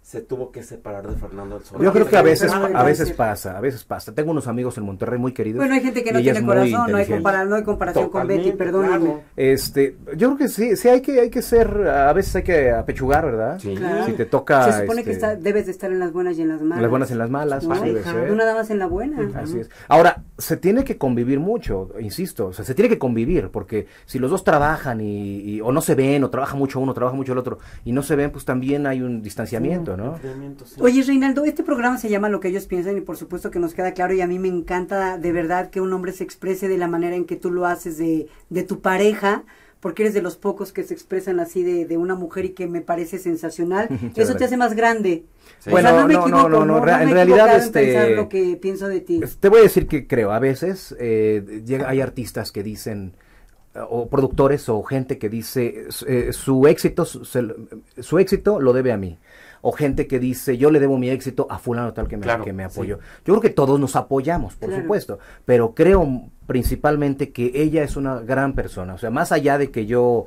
se tuvo que separar de Fernando del Sol. Yo creo que a veces, Ah, a veces cáncer. pasa, a veces pasa. Tengo unos amigos en Monterrey muy queridos. Bueno, hay gente que no y ella tiene es muy corazón, no hay, inteligente. compara no hay comparación con Betty, Totalmente, perdóname. claro. Este, yo creo que sí, sí hay que, hay que ser, a veces hay que apechugar, ¿verdad? Sí. Claro. Si te toca, Se supone que este, está, debes de estar en las buenas y en las malas. en las buenas y en las malas, No, así debe hija, ser. tú nada más en la buena. Así es. Ahora, se tiene que convivir mucho, insisto, o sea, se tiene que convivir, porque si los dos trabajan y, y- o no se ven, o trabaja mucho uno, trabaja mucho el otro, y no se ven, pues también hay un distanciamiento, ¿no? Enfriamiento, sí. Oye, Reinaldo, este programa se llama Lo que ellos piensan y por supuesto que nos queda claro y a mí me encanta de verdad que un hombre se exprese de la manera en que tú lo haces de, de tu pareja, porque eres de los pocos que se expresan así de, de una mujer y que me parece sensacional. Eso te gracias. hace más grande. Sí. Bueno, O sea, no, me no, no, equivoco, no, no, no, rea- me en he realidad, equivocado en este, pensar lo que pienso de ti. Te voy a decir que creo, a veces eh, llega, hay artistas que dicen, eh, o productores o gente que dice, eh, su éxito su, se- su éxito lo debe a mí. O gente que dice, yo le debo mi éxito a fulano tal que me, Claro, que me apoyó. sí. Yo creo que todos nos apoyamos, por Claro. supuesto, pero creo principalmente que ella es una gran persona. O sea, más allá de que yo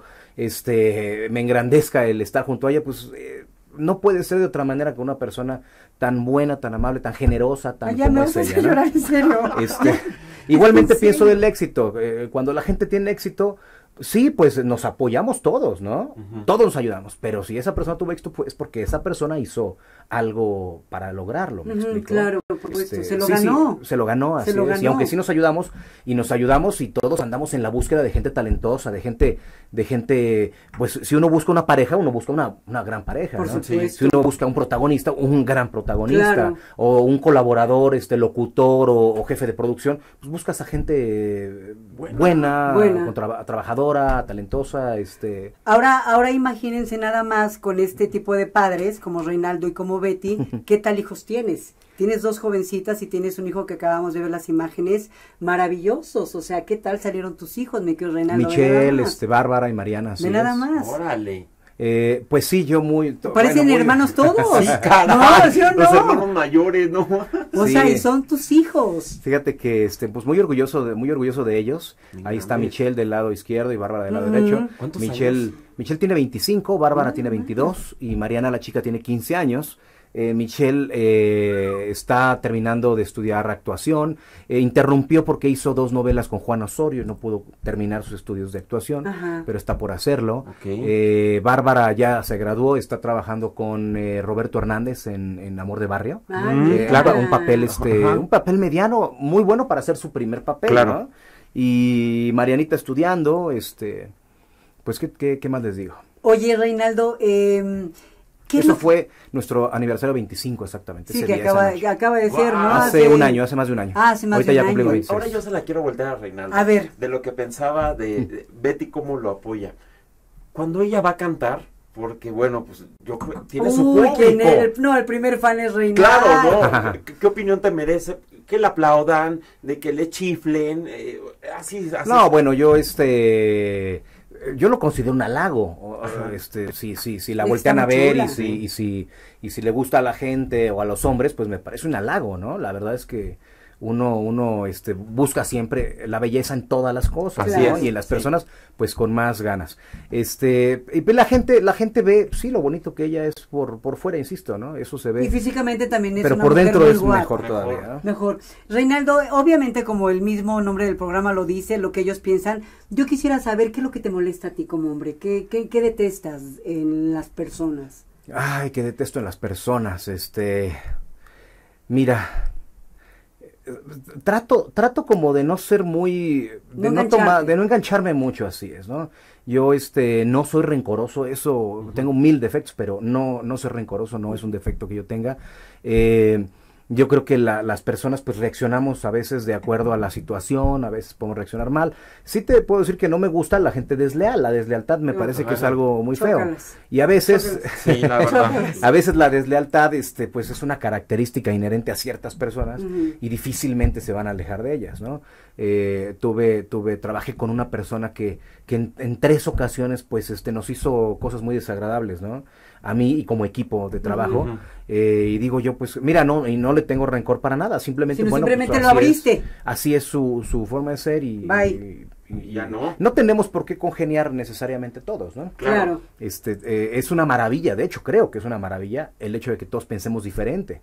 este me engrandezca el estar junto a ella, pues eh, no puede ser de otra manera que una persona tan buena, tan amable, tan generosa, tan Ay, ya como me es vas a ella, ¿no? llorar, en serio. Este, igualmente ¿En pienso serio? del éxito. eh, cuando la gente tiene éxito, sí, pues nos apoyamos todos, ¿no? Ujú. Todos nos ayudamos. Pero si esa persona tuvo éxito, pues es porque esa persona hizo algo para lograrlo. ¿Me Ujú, explico? claro, por supuesto, Este, se lo sí, sí, ganó. se lo ganó, Se así lo es. Y ganó. aunque sí nos ayudamos, y nos ayudamos y todos andamos en la búsqueda de gente talentosa, de gente, de gente, pues si uno busca una pareja, uno busca una, una gran pareja, Por ¿no? supuesto. Si uno busca un protagonista, un gran protagonista, Claro. o un colaborador, este locutor o, o jefe de producción, pues buscas a gente eh, Buena. buena, Buena. con traba- trabajadora, talentosa, este... Ahora, ahora imagínense nada más con este tipo de padres, como Reinaldo y como Betty, ¿qué tal hijos tienes? Tienes dos jovencitas y tienes un hijo que acabamos de ver las imágenes maravillosos. O sea, ¿qué tal salieron tus hijos, mi querido Reinaldo? Ve nada Michelle, más. este, Bárbara y Mariana. así Ve nada es. más. Órale. Eh, pues sí, yo muy... to- Parecen bueno, muy- hermanos todos. Sí, caray. No, ¿sí o no? Los hermanos mayores, ¿no? O Sí. sea, y son tus hijos. Fíjate que este, pues muy orgulloso de, muy orgulloso de ellos. Mira, Ahí está hombre. Michelle del lado izquierdo y Bárbara del lado Ujú. derecho. ¿Cuántos Michelle, años? Michelle tiene veinticinco, Bárbara tiene veintidós y Mariana la chica tiene quince años. Eh, Michelle eh, está terminando de estudiar actuación. Eh, interrumpió porque hizo dos novelas con Juan Osorio y no pudo terminar sus estudios de actuación, Ajá. pero está por hacerlo. Ok. Eh, Bárbara ya se graduó, está trabajando con eh, Roberto Hernández en, en Amor de Barrio. Ah, Mm, Eh, mira. claro, un papel este, Ajá. un papel mediano, muy bueno para hacer su primer papel, Claro. ¿no? Y Marianita estudiando, este, pues qué, qué, qué más les digo. Oye, Reinaldo, eh, ¿qué es Eso lo- fue nuestro aniversario veinticinco exactamente. Sí, ese que día, esa acaba, noche. que acaba de ser, ¿no? Guau. hace un año, hace más de un año. Ah, hace más Ahorita de ya un cumplimos año. veintiséis. Ahora yo se la quiero voltear a Reinaldo. A ver. De lo que pensaba de, de Betty, cómo lo apoya. Cuando ella va a cantar, porque bueno, pues yo creo tiene su Uy, público. ¿quién era el- no, el primer fan es Reinaldo. Claro, ¿no? ¿Qué, qué opinión te merece? Que le aplaudan, de que le chiflen, eh, así, así. No, bueno, yo este yo lo considero un halago, o- Ajá. este si si si la Está voltean a muy ver chula. y si y si y si le gusta a la gente o a los hombres, pues me parece un halago, ¿no? La verdad es que uno uno este busca siempre la belleza en todas las cosas, Así ¿no? es, Y en las sí. personas pues con más ganas. Este, y pues la gente la gente ve sí lo bonito que ella es por por fuera, insisto, ¿no? Eso se Y ve. físicamente también es Pero una por mujer dentro muy es guapa. mejor Mejor. todavía, ¿no? Mejor. Reinaldo, obviamente como el mismo nombre del programa lo dice, lo que ellos piensan, yo quisiera saber qué es lo que te molesta a ti como hombre, qué, qué, qué detestas en las personas. Ay, que detesto en las personas, este, mira, eh, trato, trato como de no ser muy, de No no, tomar, engancharte. de no engancharme mucho, así es, ¿no? Yo, este, no soy rencoroso, eso, tengo mil defectos, pero no, no ser rencoroso no es un defecto que yo tenga. Eh, yo creo que la- las personas pues reaccionamos a veces de acuerdo a la situación, a veces podemos reaccionar mal. Sí te puedo decir que no me gusta la gente desleal, la deslealtad me Ajá. parece que es algo muy feo. Chócalas. Y a veces, Sí, la verdad. a veces la deslealtad, este, pues es una característica inherente a ciertas personas Ujú. y difícilmente se van a alejar de ellas, ¿no? eh, tuve, tuve, trabajé con una persona que, que en, en tres ocasiones, pues, este, nos hizo cosas muy desagradables, ¿no? A mí y como equipo de trabajo, uh-huh. eh, y digo yo, pues, mira, no, y no le tengo rencor para nada, simplemente, Sino bueno, simplemente pues, lo así abriste. Es, así es su, su forma de ser y, Bye. y, y ya no. No tenemos por qué congeniar necesariamente todos, ¿no? Claro. Este, eh, es una maravilla, de hecho, creo que es una maravilla el hecho de que todos pensemos diferente.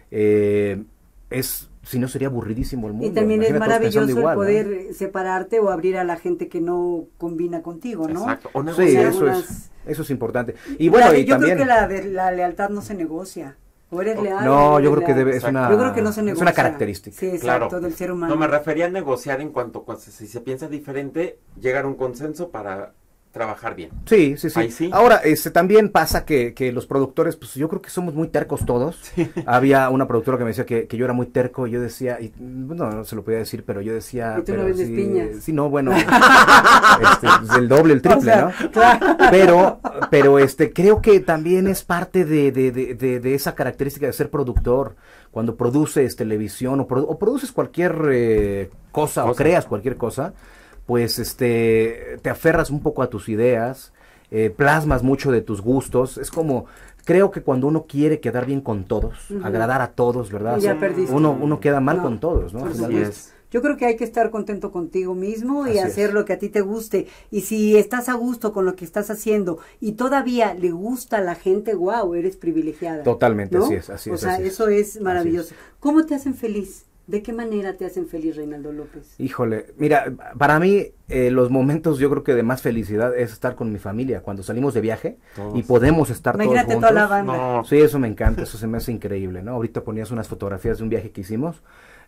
Eh, es, si no sería aburridísimo el mundo. Y también es maravilloso igual, el poder ¿no? separarte o abrir a la gente que no combina contigo, ¿no? Exacto. O sí, eso algunas... es, eso es importante. Y bueno, la, y yo también... creo que la, de, la lealtad no se negocia. O eres leal. No, o yo eres creo que leal. debe, es una, Yo creo que no se negocia. es una característica. Sí, exacto, claro. del ser humano. No, me refería a negociar en cuanto, cuando si se piensa diferente, llegar a un consenso para trabajar bien. Sí, sí, sí. Ahí sí. Ahora, este, también pasa que, que los productores, pues yo creo que somos muy tercos todos. Sí. Había una productora que me decía que, que yo era muy terco, y yo decía, y, no, no se lo podía decir, pero yo decía... Y tú pero no vendes sí, piñas. Sí, no, bueno, este, pues, el doble, el triple, o sea, ¿no? Claro. Pero, pero este, creo que también es parte de, de, de, de, de esa característica de ser productor. Cuando produces televisión o, produ o produces cualquier eh, cosa, cosa o creas cualquier cosa, pues este te aferras un poco a tus ideas, eh, plasmas mucho de tus gustos. Es como, creo que cuando uno quiere quedar bien con todos, uh-huh. agradar a todos, ¿verdad? Ya perdiste. Uno, uno queda mal no, con todos, ¿no? Así es. Yo creo que hay que estar contento contigo mismo y así hacer es. Lo que a ti te guste. Y si estás a gusto con lo que estás haciendo y todavía le gusta a la gente, wow, eres privilegiada. Totalmente, ¿no? así es, así es. O sea, así eso es, es maravilloso. Es. ¿Cómo te hacen feliz? ¿De qué manera te hacen feliz, Reynaldo López? Híjole, mira, para mí eh, los momentos yo creo que de más felicidad es estar con mi familia, cuando salimos de viaje todos. Y podemos estar Imagínate todos juntos. Toda la banda. No. Sí, eso me encanta, eso se me hace increíble, ¿no? Ahorita ponías unas fotografías de un viaje que hicimos,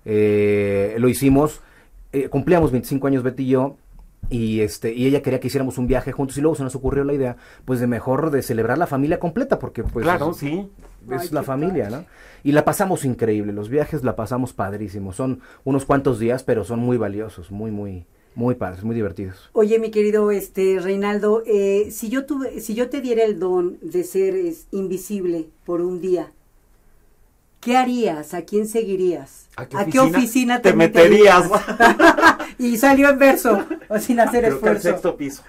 eh, lo hicimos, eh, cumplíamos veinticinco años Betty y yo, y este y ella quería que hiciéramos un viaje juntos y luego se nos ocurrió la idea pues de mejor de celebrar la familia completa porque pues claro, es, sí. es Ay, la familia, padre. ¿No? Y la pasamos increíble, los viajes la pasamos padrísimos, son unos cuantos días pero son muy valiosos, muy muy muy padres, muy divertidos. Oye, mi querido este Reynaldo, eh, si yo tuve si yo te diera el don de ser es, invisible por un día, ¿qué harías? ¿A quién seguirías? ¿A qué, ¿A oficina, qué oficina te, te meterías? meterías? Y salió en verso, o sin hacer creo esfuerzo. Que el sexto piso.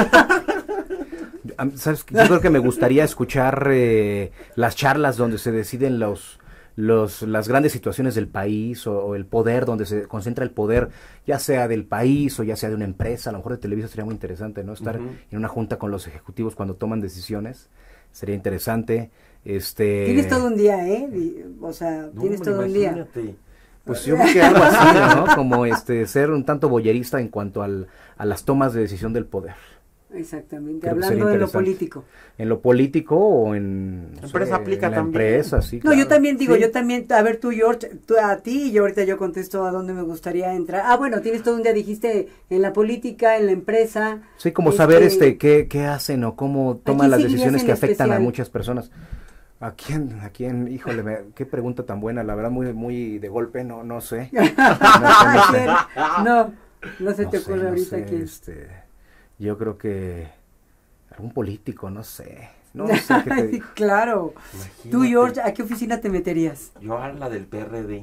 ¿Sabes? Yo creo que me gustaría escuchar eh, las charlas donde se deciden los, los las grandes situaciones del país o, o el poder, donde se concentra el poder, ya sea del país o ya sea de una empresa. A lo mejor de Televisa sería muy interesante, ¿no? Estar uh-huh. en una junta con los ejecutivos cuando toman decisiones. Sería interesante. Este... Tienes todo un día, ¿eh? O sea, no, tienes todo imagínate. un día. Pues yo creo que algo así, ¿no? Como este ser un tanto boyerista en cuanto al, a las tomas de decisión del poder. Exactamente, creo hablando de lo político. En lo político o en... La empresa sé, aplica en la también. Empresa, sí, no, claro. yo también digo, sí. yo también, a ver tú, George, tú, a ti, y yo ahorita yo contesto a dónde me gustaría entrar. Ah, bueno, tienes todo un día, dijiste, en la política, en la empresa. Sí, como este, saber este qué, qué hacen o cómo toman las decisiones que afectan especial? a muchas personas. ¿A quién? ¿A quién? Híjole, me, qué pregunta tan buena, la verdad muy muy de golpe, no no sé. No, no, sé, no, no, no se no te sé, ocurre no ahorita sé, quién. Este, yo creo que algún político, no sé. No sé qué te digo. Claro. Imagínate. Tú, George, ¿a qué oficina te meterías? Yo a la del P R D.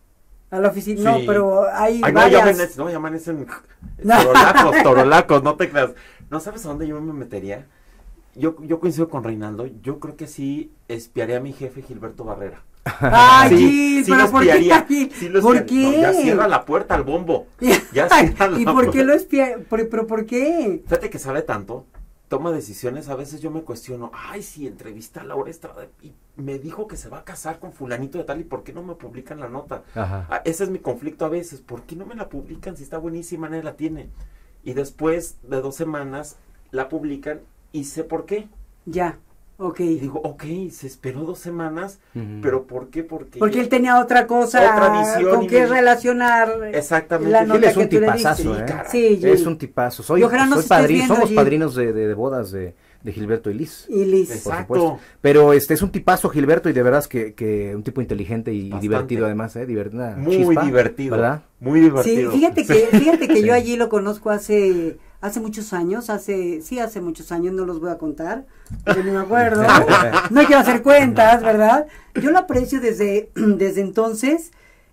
A la oficina, Sí. no, pero hay Ay, no, varias. ya amanecen, no, ya amanecen torolacos, torolacos, no te creas. ¿No sabes a dónde yo me metería? Yo, yo coincido con Reynaldo, yo creo que sí espiaría a mi jefe Gilberto Barrera. Ay, sí, Gil, sí pero lo ¿por espiaría, qué? sí lo ¿Por espiaría. qué? No, ya cierra la puerta al bombo. Ya cierra la ¿Y por qué puerta. lo espía? ¿Pero, pero por qué? Fíjate que sabe tanto, toma decisiones, a veces yo me cuestiono, ay, si entrevista a Laura Estrada y me dijo que se va a casar con fulanito de tal, ¿y por qué no me publican la nota? Ajá. Ah, ese es mi conflicto a veces, ¿por qué no me la publican si está buenísima, nadie la tiene? Y después de dos semanas la publican y sé por qué. Ya, ok. Y digo, ok, se esperó dos semanas, Uh-huh. pero ¿por qué? Porque, Porque él tenía otra cosa Otra visión con y que me- relacionar Exactamente. la Gil nota es un que tú le tipazazo, diste. ¿eh? caray. Sí, Gil. Es un tipazo. Soy, Y ojalá nos soy estés padrino, viendo, somos Gil. padrinos de, de, de bodas de, de Gilberto y Liz. Y Liz. Por Exacto. supuesto. Pero este es un tipazo Gilberto y de verdad es que, que un tipo inteligente y Bastante. divertido además, ¿eh? Divertida, Muy chispa, divertido. ¿verdad? Muy Sí, divertido. fíjate que, fíjate que Sí. yo allí lo conozco hace, hace muchos años, hace, sí, hace muchos años, no los voy a contar, porque no me acuerdo, no quiero hacer cuentas, ¿verdad? Yo lo aprecio desde, desde entonces,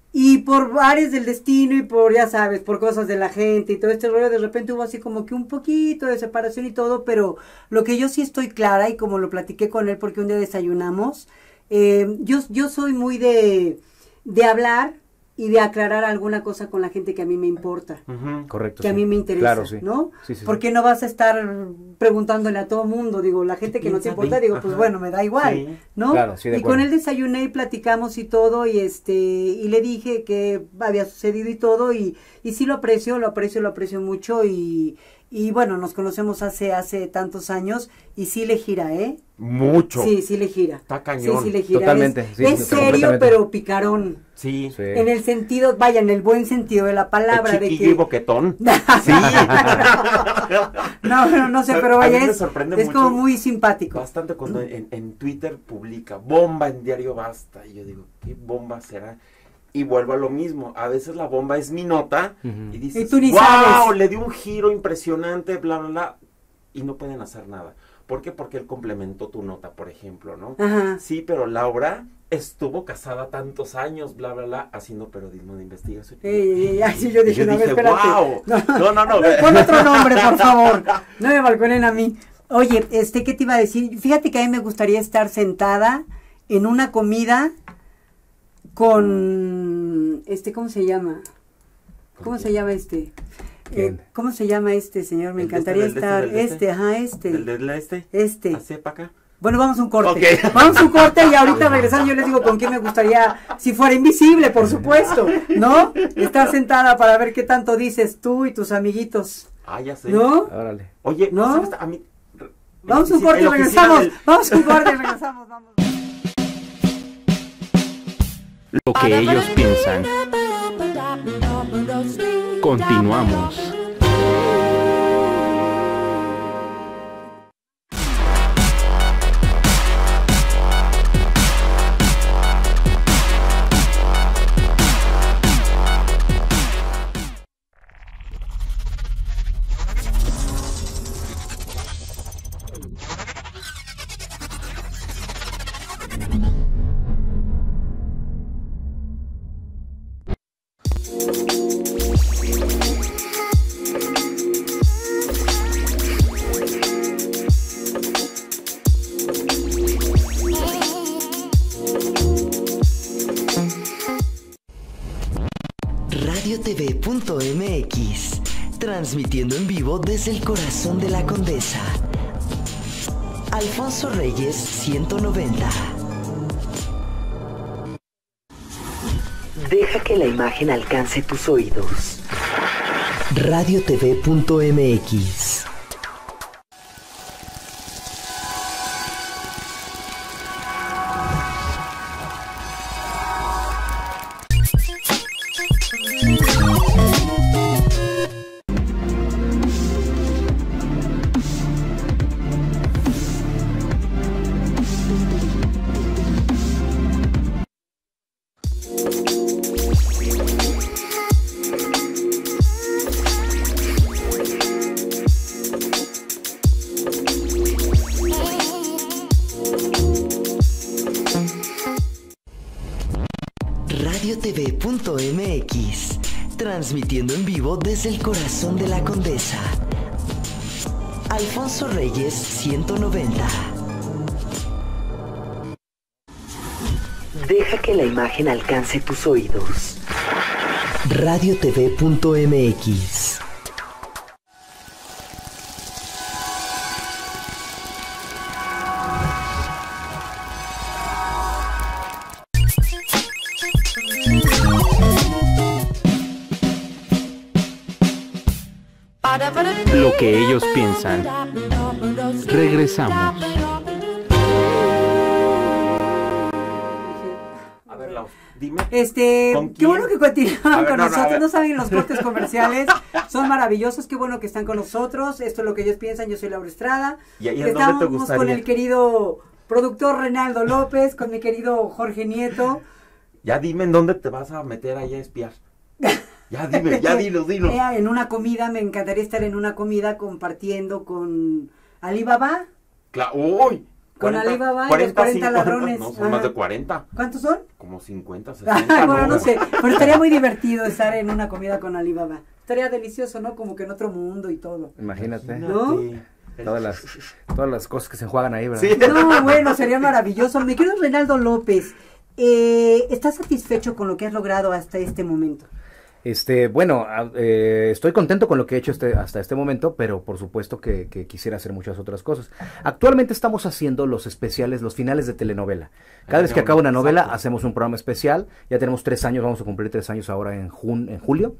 Y por áreas del destino y por, ya sabes, por cosas de la gente y todo este rollo, de repente hubo así como que un poquito de separación y todo, pero lo que yo sí estoy clara, y como lo platiqué con él porque un día desayunamos, eh, yo, yo soy muy de, de hablar y de aclarar alguna cosa con la gente que a mí me importa. Ujú. Correcto. Que sí. a mí me interesa, Claro, sí. ¿no? Sí, sí, sí. Porque no vas a estar preguntándole a todo mundo, digo, la gente que no te Piensa importa, de- digo, pues ajá. bueno, me da igual, Sí. ¿no? Claro, sí, de y con acuerdo. él desayuné y platicamos y todo, y este, y le dije que había sucedido y todo, y, y sí lo aprecio, lo aprecio, lo aprecio mucho, y, y bueno, nos conocemos hace, hace tantos años, y sí le gira, ¿eh? Mucho. Sí, sí le gira. Está cañón. Sí, sí le gira. Totalmente, Es, sí, es sí, serio, completamente. pero picarón. Sí. Sí. En el sentido, vaya, en el buen sentido de la palabra, El de chiquillo y que... boquetón. Sí. No, no, no sé, pero A mí vaya, me es, sorprende es mucho, como muy simpático. Bastante cuando en, en Twitter publica bomba en Diario Basta. Y yo digo, ¿qué bomba será? Y vuelvo a lo mismo. A veces la bomba es mi nota. Ujú. Y dices, Y tú ni wow, sabes". le dio un giro impresionante, bla, bla, bla. Y no pueden hacer nada. ¿Por qué? Porque él complementó tu nota, por ejemplo, ¿no? Ajá. Sí, pero Laura estuvo casada tantos años, bla, bla, bla, haciendo periodismo de investigación. Ey, ey, ey, ay, sí, yo dije, Y yo no, a ver, dije, espérate. wow. No, no, no. Pon otro nombre, por favor. No me balconen a mí. Oye, este, ¿qué te iba a decir? Fíjate que a mí me gustaría estar sentada en una comida con, este, ¿cómo se llama? ¿Cómo se llama este? ¿Quién? Eh, ¿Cómo se llama este, señor? Me ¿El de encantaría este, del de estar, este, del de este, este? ajá, este. ¿El del este? Este. ¿Así para acá? Bueno, vamos a un corte. Ok. Vamos a un corte y ahorita regresando yo les digo con quién me gustaría, si fuera invisible, por supuesto, ¿no? Estar sentada para ver qué tanto dices tú y tus amiguitos, Ah, ya sé. ¿no? Órale. Oye, ¿No? ¿no? ¿Sabes? A mí... Vamos a un en corte y la oficina regresamos. del- Vamos a un corte y regresamos. Vamos. Lo que ellos piensan. Continuamos. radio t v punto m x, transmitiendo en vivo desde el corazón de la Condesa. Alfonso Reyes ciento noventa. Deja que la imagen alcance tus oídos. radio t v punto m x. radio t v punto m x, transmitiendo en vivo desde el corazón de la Condesa. Alfonso Reyes ciento noventa. Deja que la imagen alcance tus oídos. radio t v punto m x. Lo que ellos piensan. Regresamos. A ver, Lau, dime. Este, ¿Con qué quién? bueno que continúan A ver, con no, no, a nosotros, ver. no saben los cortes comerciales, son maravillosos, qué bueno que están con nosotros, esto es lo que ellos piensan, yo soy Laura Estrada, ¿Y ahí en dónde te estamos gustaría? con el querido productor Reinaldo López, con mi querido Jorge Nieto. Ya dime en dónde te vas a meter ahí a espiar. Ya dime, ya dilo, dilo. Eh, en una comida, me encantaría estar en una comida compartiendo con Alibaba. Cla- ¡Uy! Con Alibaba y los cuarenta ladrones. No, son Ajá. más de cuarenta. ¿Cuántos son? Como cincuenta, sesenta. Ay, bueno, no sé, pero estaría muy divertido estar en una comida con Alibaba. Estaría delicioso, ¿no? Como que en otro mundo y todo. Imagínate. ¿No? Todas las, todas las cosas que se enjuagan ahí, ¿verdad? Sí. No, bueno, sería maravilloso. Mi querido Reinaldo López, eh, ¿estás satisfecho con lo que has logrado hasta este momento? Este, bueno, a- eh, estoy contento con lo que he hecho este, hasta este momento, pero por supuesto que, que quisiera hacer muchas otras cosas. Actualmente estamos haciendo los especiales, los finales de telenovela. Cada Ah, vez qué que acaba una bonito, novela, exacto. hacemos un programa especial. Ya tenemos tres años, vamos a cumplir tres años ahora en, jun- en julio.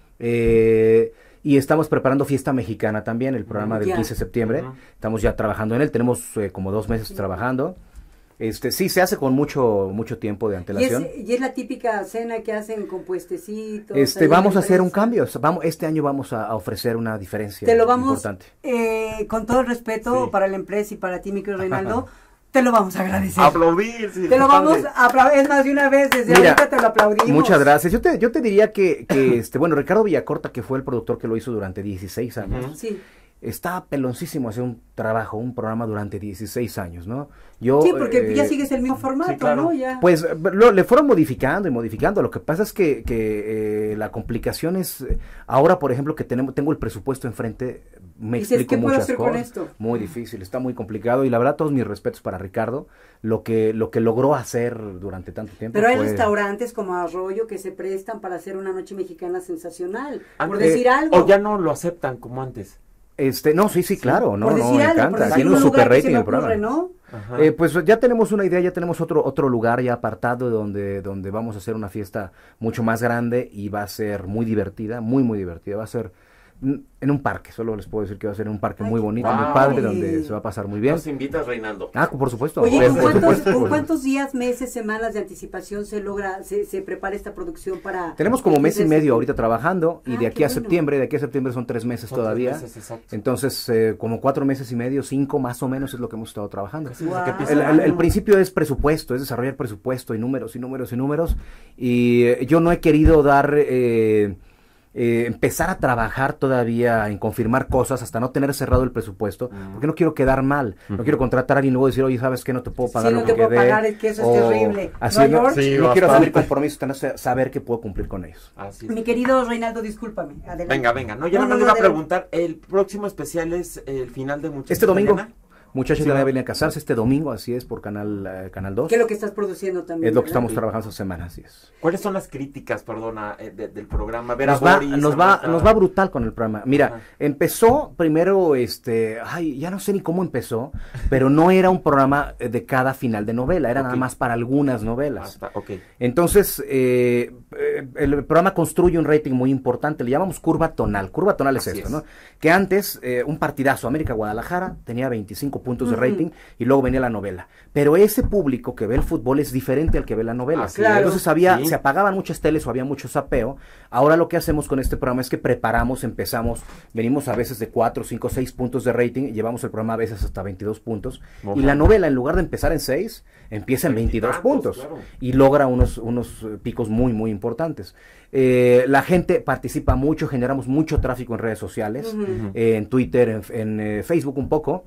Eh, y estamos preparando Fiesta Mexicana también, el programa del Ya. quince de septiembre. Ujú. Estamos ya trabajando en él, tenemos eh, como dos meses trabajando. Este, sí, se hace con mucho, mucho tiempo de Y es, antelación. y es la típica cena que hacen con puestecitos. Este, ahí en vamos la a hacer un empresa. cambio. Vamos, este año vamos a, a ofrecer una diferencia Te lo vamos, importante. eh, con todo el respeto Sí. para la empresa y para ti, mi querido Reinaldo, te lo vamos a agradecer. Aplaudir, sí, Te lo está vamos padre. a aplaudir, es más de una vez, desde Mira, ahorita te lo aplaudimos. Muchas gracias. Yo te, yo te diría que, que este, bueno, Ricardo Villacorta, que fue el productor que lo hizo durante dieciséis años, Ujú. Sí, está peloncísimo hacer un trabajo, un programa durante dieciséis años, ¿no? Yo, sí, porque eh, ya sigues el mismo formato, sí, claro. ¿no? Ya. Pues lo- le fueron modificando y modificando. Lo que pasa es que, que eh, la complicación es, eh, ahora por ejemplo que tenemos, tengo el presupuesto enfrente, me Dices, explico ¿qué puedo muchas hacer con cosas. esto? Muy difícil, está muy complicado y la verdad todos mis respetos para Ricardo, lo que, lo que logró hacer durante tanto tiempo. Pero hay fue- restaurantes como Arroyo que se prestan para hacer una noche mexicana sensacional. Por Antes- decir algo. O ya no lo aceptan como antes. Este, no, sí, sí, claro, no, por no, decir me algo, por encanta, decir tiene un un lugar super que se rating me el programa. ocurre, ¿no? Ajá. Eh, pues ya tenemos una idea, ya tenemos otro otro lugar ya apartado donde donde vamos a hacer una fiesta mucho más grande y va a ser muy divertida, muy muy divertida. Va a ser mm, en un parque, solo les puedo decir que va a ser en un parque Ay, muy qué bonito, padre. muy padre, donde se va a pasar muy bien. Nos invitas, Reinaldo. Ah, por supuesto. Oye, Por ¿con cuántos, supuesto. con cuántos días, meses, semanas de anticipación se logra, se, se prepara esta producción para... Tenemos como mes y Entonces, medio ahorita trabajando y Ah, de aquí qué a bueno. septiembre, de aquí a septiembre son tres meses Son tres todavía. meses, exacto. Entonces, eh, como cuatro meses y medio, cinco más o menos es lo que hemos estado trabajando. Casi desde que Wow. empieza El, el el- el año. principio es presupuesto, es desarrollar presupuesto y números y números y números. Y eh, yo no he querido dar, eh, eh, empezar a trabajar todavía en confirmar cosas hasta no tener cerrado el presupuesto, Mm. porque no quiero quedar mal. No quiero contratar a alguien y luego decir, oye, ¿sabes qué? No te puedo pagar Sí, lo no que te puedo quedé. pagar, es que eso es O terrible. Así, ¿No, no, George? Sí, no quiero bastante. asumir compromisos, tener que saber que puedo cumplir con ellos. Así es. Mi querido Reinaldo, discúlpame. Adelante. Venga, venga. No, ya No, no, no, me no, iba a adelante. preguntar. El próximo especial es el final de Muchachos Este de domingo, Mañana. muchachos Sí, de la va. venir a casarse este domingo, así es, por Canal, eh, Canal dos. ¿Qué es lo que estás produciendo también? Es lo que ¿verdad? estamos trabajando esta semana, así es. ¿Cuáles son las críticas, perdona, eh, de- del programa? Ver a Nos va, Boris, nos a va, Marta. nos va brutal con el programa. Mira, Ajá. empezó primero, este, ay, ya no sé ni cómo empezó, pero no era un programa eh, de cada final de novela, era nada Ok. más para algunas novelas. Hasta, ok. Entonces, eh, eh, el programa construye un rating muy importante, le llamamos curva tonal. Curva tonal es Así esto, es. ¿no? Que antes, eh, un partidazo, América-Guadalajara, tenía veinticinco puntos de Ujú. rating y luego venía la novela. Pero ese público que ve el fútbol es diferente al que ve la novela. Así es. Entonces había, Sí. se apagaban muchas teles o había mucho sapeo. Ahora lo que hacemos con este programa es que preparamos, empezamos, venimos a veces de cuatro, cinco, seis puntos de rating y llevamos el programa a veces hasta veintidós puntos. Ojalá. Y la novela, en lugar de empezar en seis, empieza en veintidós Veintitantos, puntos claro. y logra unos, unos eh, picos muy, muy importantes. Eh, la gente participa mucho, generamos mucho tráfico en redes sociales, Ujú. eh, en Twitter, en, en, eh, Facebook un poco.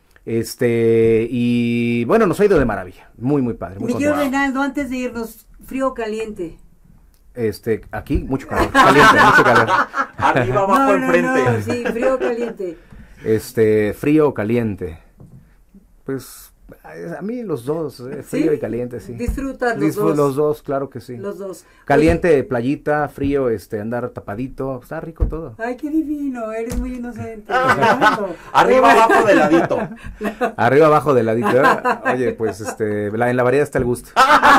Este, y bueno, nos ha ido de maravilla. Muy, muy padre. Muy Mi querido contento. Reinaldo, antes de irnos, frío o caliente. Este, aquí, mucho calor. Caliente, mucho calor. Arriba, abajo, no, no, enfrente. no, sí, frío o caliente. Este, frío o caliente. Pues, a mí los dos, eh, frío ¿Sí? y caliente, sí. Disfrutas los Disfruto dos. los dos, claro que sí. Los dos. Caliente, playita, frío, este, andar tapadito, está rico todo. Oye, ay, qué divino, eres muy inocente. Reinaldo. Arriba, Oye, abajo, de ladito. Arriba, abajo, de ladito. ¿eh? Oye, pues, este, la- en la variedad está el gusto.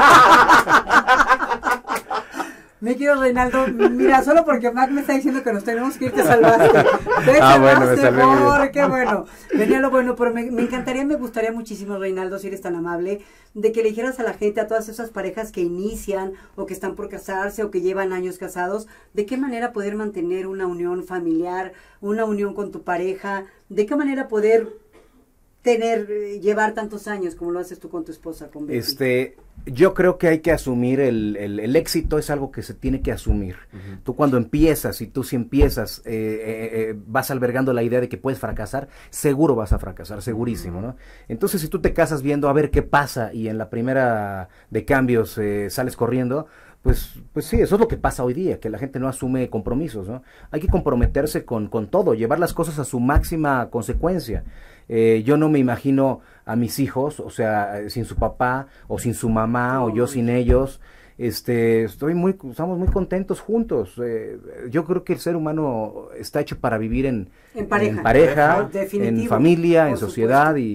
Mi querido Reinaldo, mira, solo porque Mac me está diciendo que nos tenemos que ir, te salvaste. Te Ah, bueno, me salvaste, salvé muy bien. por, qué bueno. Venía lo bueno, pero me, me encantaría, me gustaría muchísimo, Reinaldo, si eres tan amable, de que le dijeras a la gente, a todas esas parejas que inician, o que están por casarse, o que llevan años casados, de qué manera poder mantener una unión familiar, una unión con tu pareja, de qué manera poder tener, eh, llevar tantos años como lo haces tú con tu esposa, con Betty? Este, yo creo que hay que asumir el, el, el éxito es algo que se tiene que asumir. Uh-huh. Tú cuando empiezas y tú si empiezas eh, eh, eh, vas albergando la idea de que puedes fracasar, seguro vas a fracasar, segurísimo, uh-huh. ¿no? Entonces si tú te casas viendo a ver qué pasa y en la primera de cambios eh, sales corriendo, pues, pues sí, eso es lo que pasa hoy día, que la gente no asume compromisos, ¿no? Hay que comprometerse con, con todo, llevar las cosas a su máxima consecuencia. Eh, yo no me imagino a mis hijos, o sea, sin su papá, o sin su mamá, no, o yo sin ellos. Este, estoy muy, estamos muy contentos juntos. Eh, yo creo que el ser humano está hecho para vivir en, en pareja, en, pareja, en familia, en sociedad y,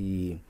y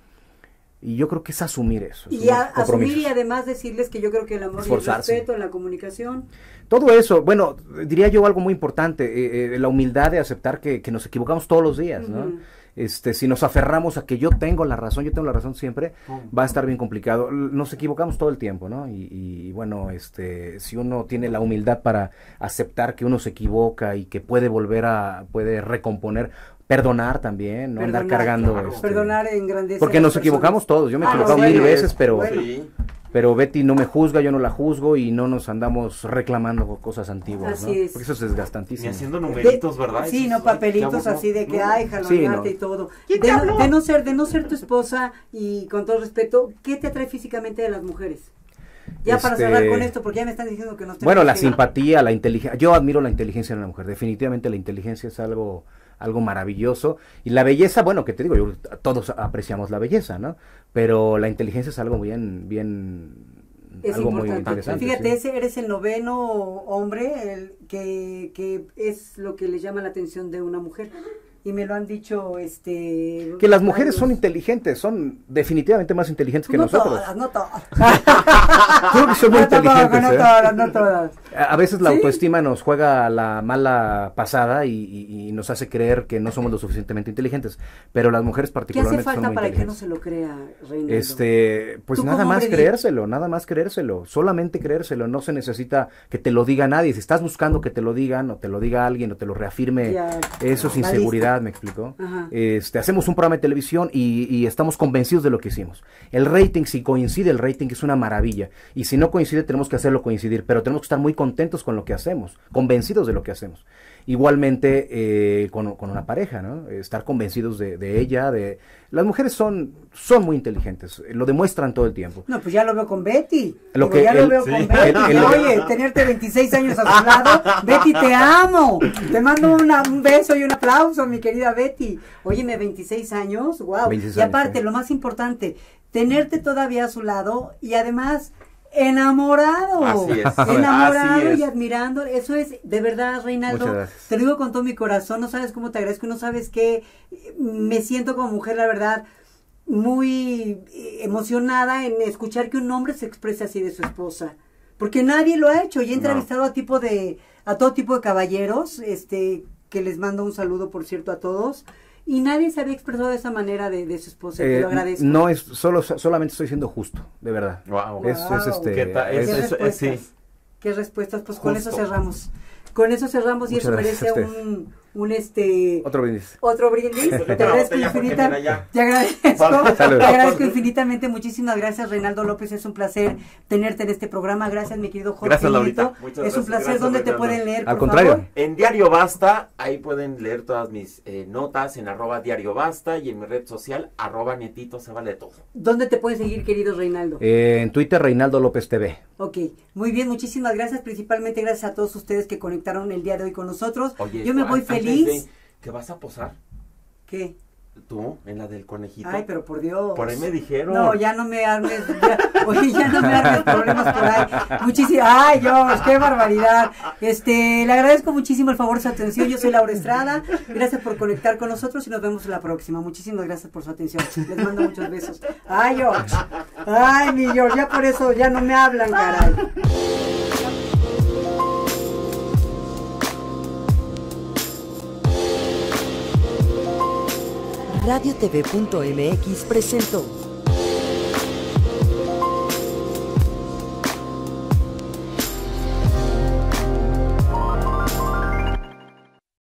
Y yo creo que es asumir eso. Y a, asumir y además decirles que yo creo que el amor Esforzarse. y el respeto, la comunicación. Todo eso, bueno, diría yo algo muy importante, eh, eh, la humildad de aceptar que, que nos equivocamos todos los días, uh-huh. ¿no? Este, si nos aferramos a que yo tengo la razón, yo tengo la razón siempre, uh-huh. va a estar bien complicado. Nos equivocamos todo el tiempo, ¿no? Y, y bueno, este, si uno tiene la humildad para aceptar que uno se equivoca y que puede volver a, puede recomponer, perdonar también, no perdonar, andar cargando. Claro. Este, perdonar en grandeza. Porque nos equivocamos todos, yo me he ah, equivocado no, bueno, mil veces, pero, bueno. Sí. pero Betty no me juzga, yo no la juzgo y no nos andamos reclamando cosas antiguas, así ¿no? es. Porque eso es desgastantísimo. Ni haciendo numeritos, de, ¿verdad? Sí, no, papelitos ay, así de que, no, ay, jalonarte sí, no. y todo. De, de no ser, de no ser tu esposa y con todo respeto, ¿qué te atrae físicamente de las mujeres? Ya este, para cerrar con esto, porque ya me están diciendo que no estoy... Bueno, la que... simpatía, la inteligencia, yo admiro la inteligencia de una mujer, definitivamente la inteligencia es algo... algo maravilloso, y la belleza, bueno, que te digo, yo, todos apreciamos la belleza, ¿no? Pero la inteligencia es algo bien, bien, es algo importante. muy interesante. Fíjate, ¿sí? ese eres el noveno hombre el que, que es lo que le llama la atención de una mujer. Y me lo han dicho, este... Que las mujeres son inteligentes, son definitivamente más inteligentes que no nosotros. Todas, no todas, Creo que son muy no inteligentes, todas, ¿eh? no todas, no todas. A veces la ¿Sí? autoestima nos juega la mala pasada y, y, y nos hace creer que no somos lo suficientemente inteligentes, pero las mujeres particularmente son muy inteligentes. ¿Qué hace falta para que no se lo crea, Reinaldo? Este, pues nada más creérselo, nada más creérselo, solamente creérselo, no se necesita que te lo diga nadie, si estás buscando que te lo digan o te lo diga alguien o te lo reafirme, ya, eso es inseguridad, ¿me explico? Ajá. Este, hacemos un programa de televisión y, y estamos convencidos de lo que hicimos. El rating, si coincide el rating es una maravilla, y si no coincide tenemos que hacerlo coincidir, pero tenemos que estar muy contentos con lo que hacemos, convencidos de lo que hacemos. Igualmente eh, con, con una pareja, ¿no? Estar convencidos de, de ella, de... Las mujeres son, son muy inteligentes, lo demuestran todo el tiempo. No, pues ya lo veo con Betty. Lo Digo, que ya el, lo veo sí. con Betty. El, el, Oye, tenerte veintiséis años a su lado, Betty, te amo. Te mando una, un beso y un aplauso, mi querida Betty. Óyeme, veintiséis años, wow. veintiséis y aparte, años, sí. lo más importante, tenerte todavía a su lado y además... enamorado, así es, enamorado así es. y admirando, eso es de verdad, Reinaldo, te lo digo con todo mi corazón, no sabes cómo te agradezco, no sabes qué, me siento como mujer, la verdad, muy emocionada en escuchar que un hombre se exprese así de su esposa, porque nadie lo ha hecho, y he entrevistado no. a tipo de, a todo tipo de caballeros, este, que les mando un saludo, por cierto, a todos. Y nadie se había expresado de esa manera de, de su esposa, eh, te lo agradezco. No, es solo solamente estoy siendo justo, de verdad. Wow. Es, es este, ¿Qué, ta, es, ¿Qué es, respuestas? Sí. ¿Qué respuestas? Pues justo. Con eso cerramos. Con eso cerramos. Muchas y eso merece un, un este... Otro brindis. Otro brindis. Te agradezco infinitamente. Te agradezco. Salud. Te agradezco infinitamente. Muchísimas gracias, Reinaldo López. Es un placer tenerte en este programa. Gracias, mi querido Jorge. Gracias, Laurita. Es gracias, un placer. ¿Dónde te pueden leer, Al por contrario. favor? En Diario Basta, ahí pueden leer todas mis eh, notas en arroba Diario Basta y en mi red social, arroba Netito, se vale todo. ¿Dónde te pueden seguir, querido Reinaldo? Eh, en Twitter, Reinaldo López T V. Ok, muy bien, muchísimas gracias, principalmente gracias a todos ustedes que conectaron el día de hoy con nosotros. Oye, yo me voy feliz. De, ¿que vas a posar? ¿Qué? ¿Tú? ¿En la del conejito? Ay, pero por Dios. Por ahí me dijeron. No, ya no me armes, ya, oye, ya no me armes problemas por ahí. Muchísimas, ay, Dios, qué barbaridad. Este, le agradezco muchísimo el favor de su atención. Yo soy Laura Estrada. Gracias por conectar con nosotros y nos vemos en la próxima. Muchísimas gracias por su atención. Les mando muchos besos. Ay, George. Ay, mi George, ya por eso ya no me hablan, caray. Radio T V punto M X presentó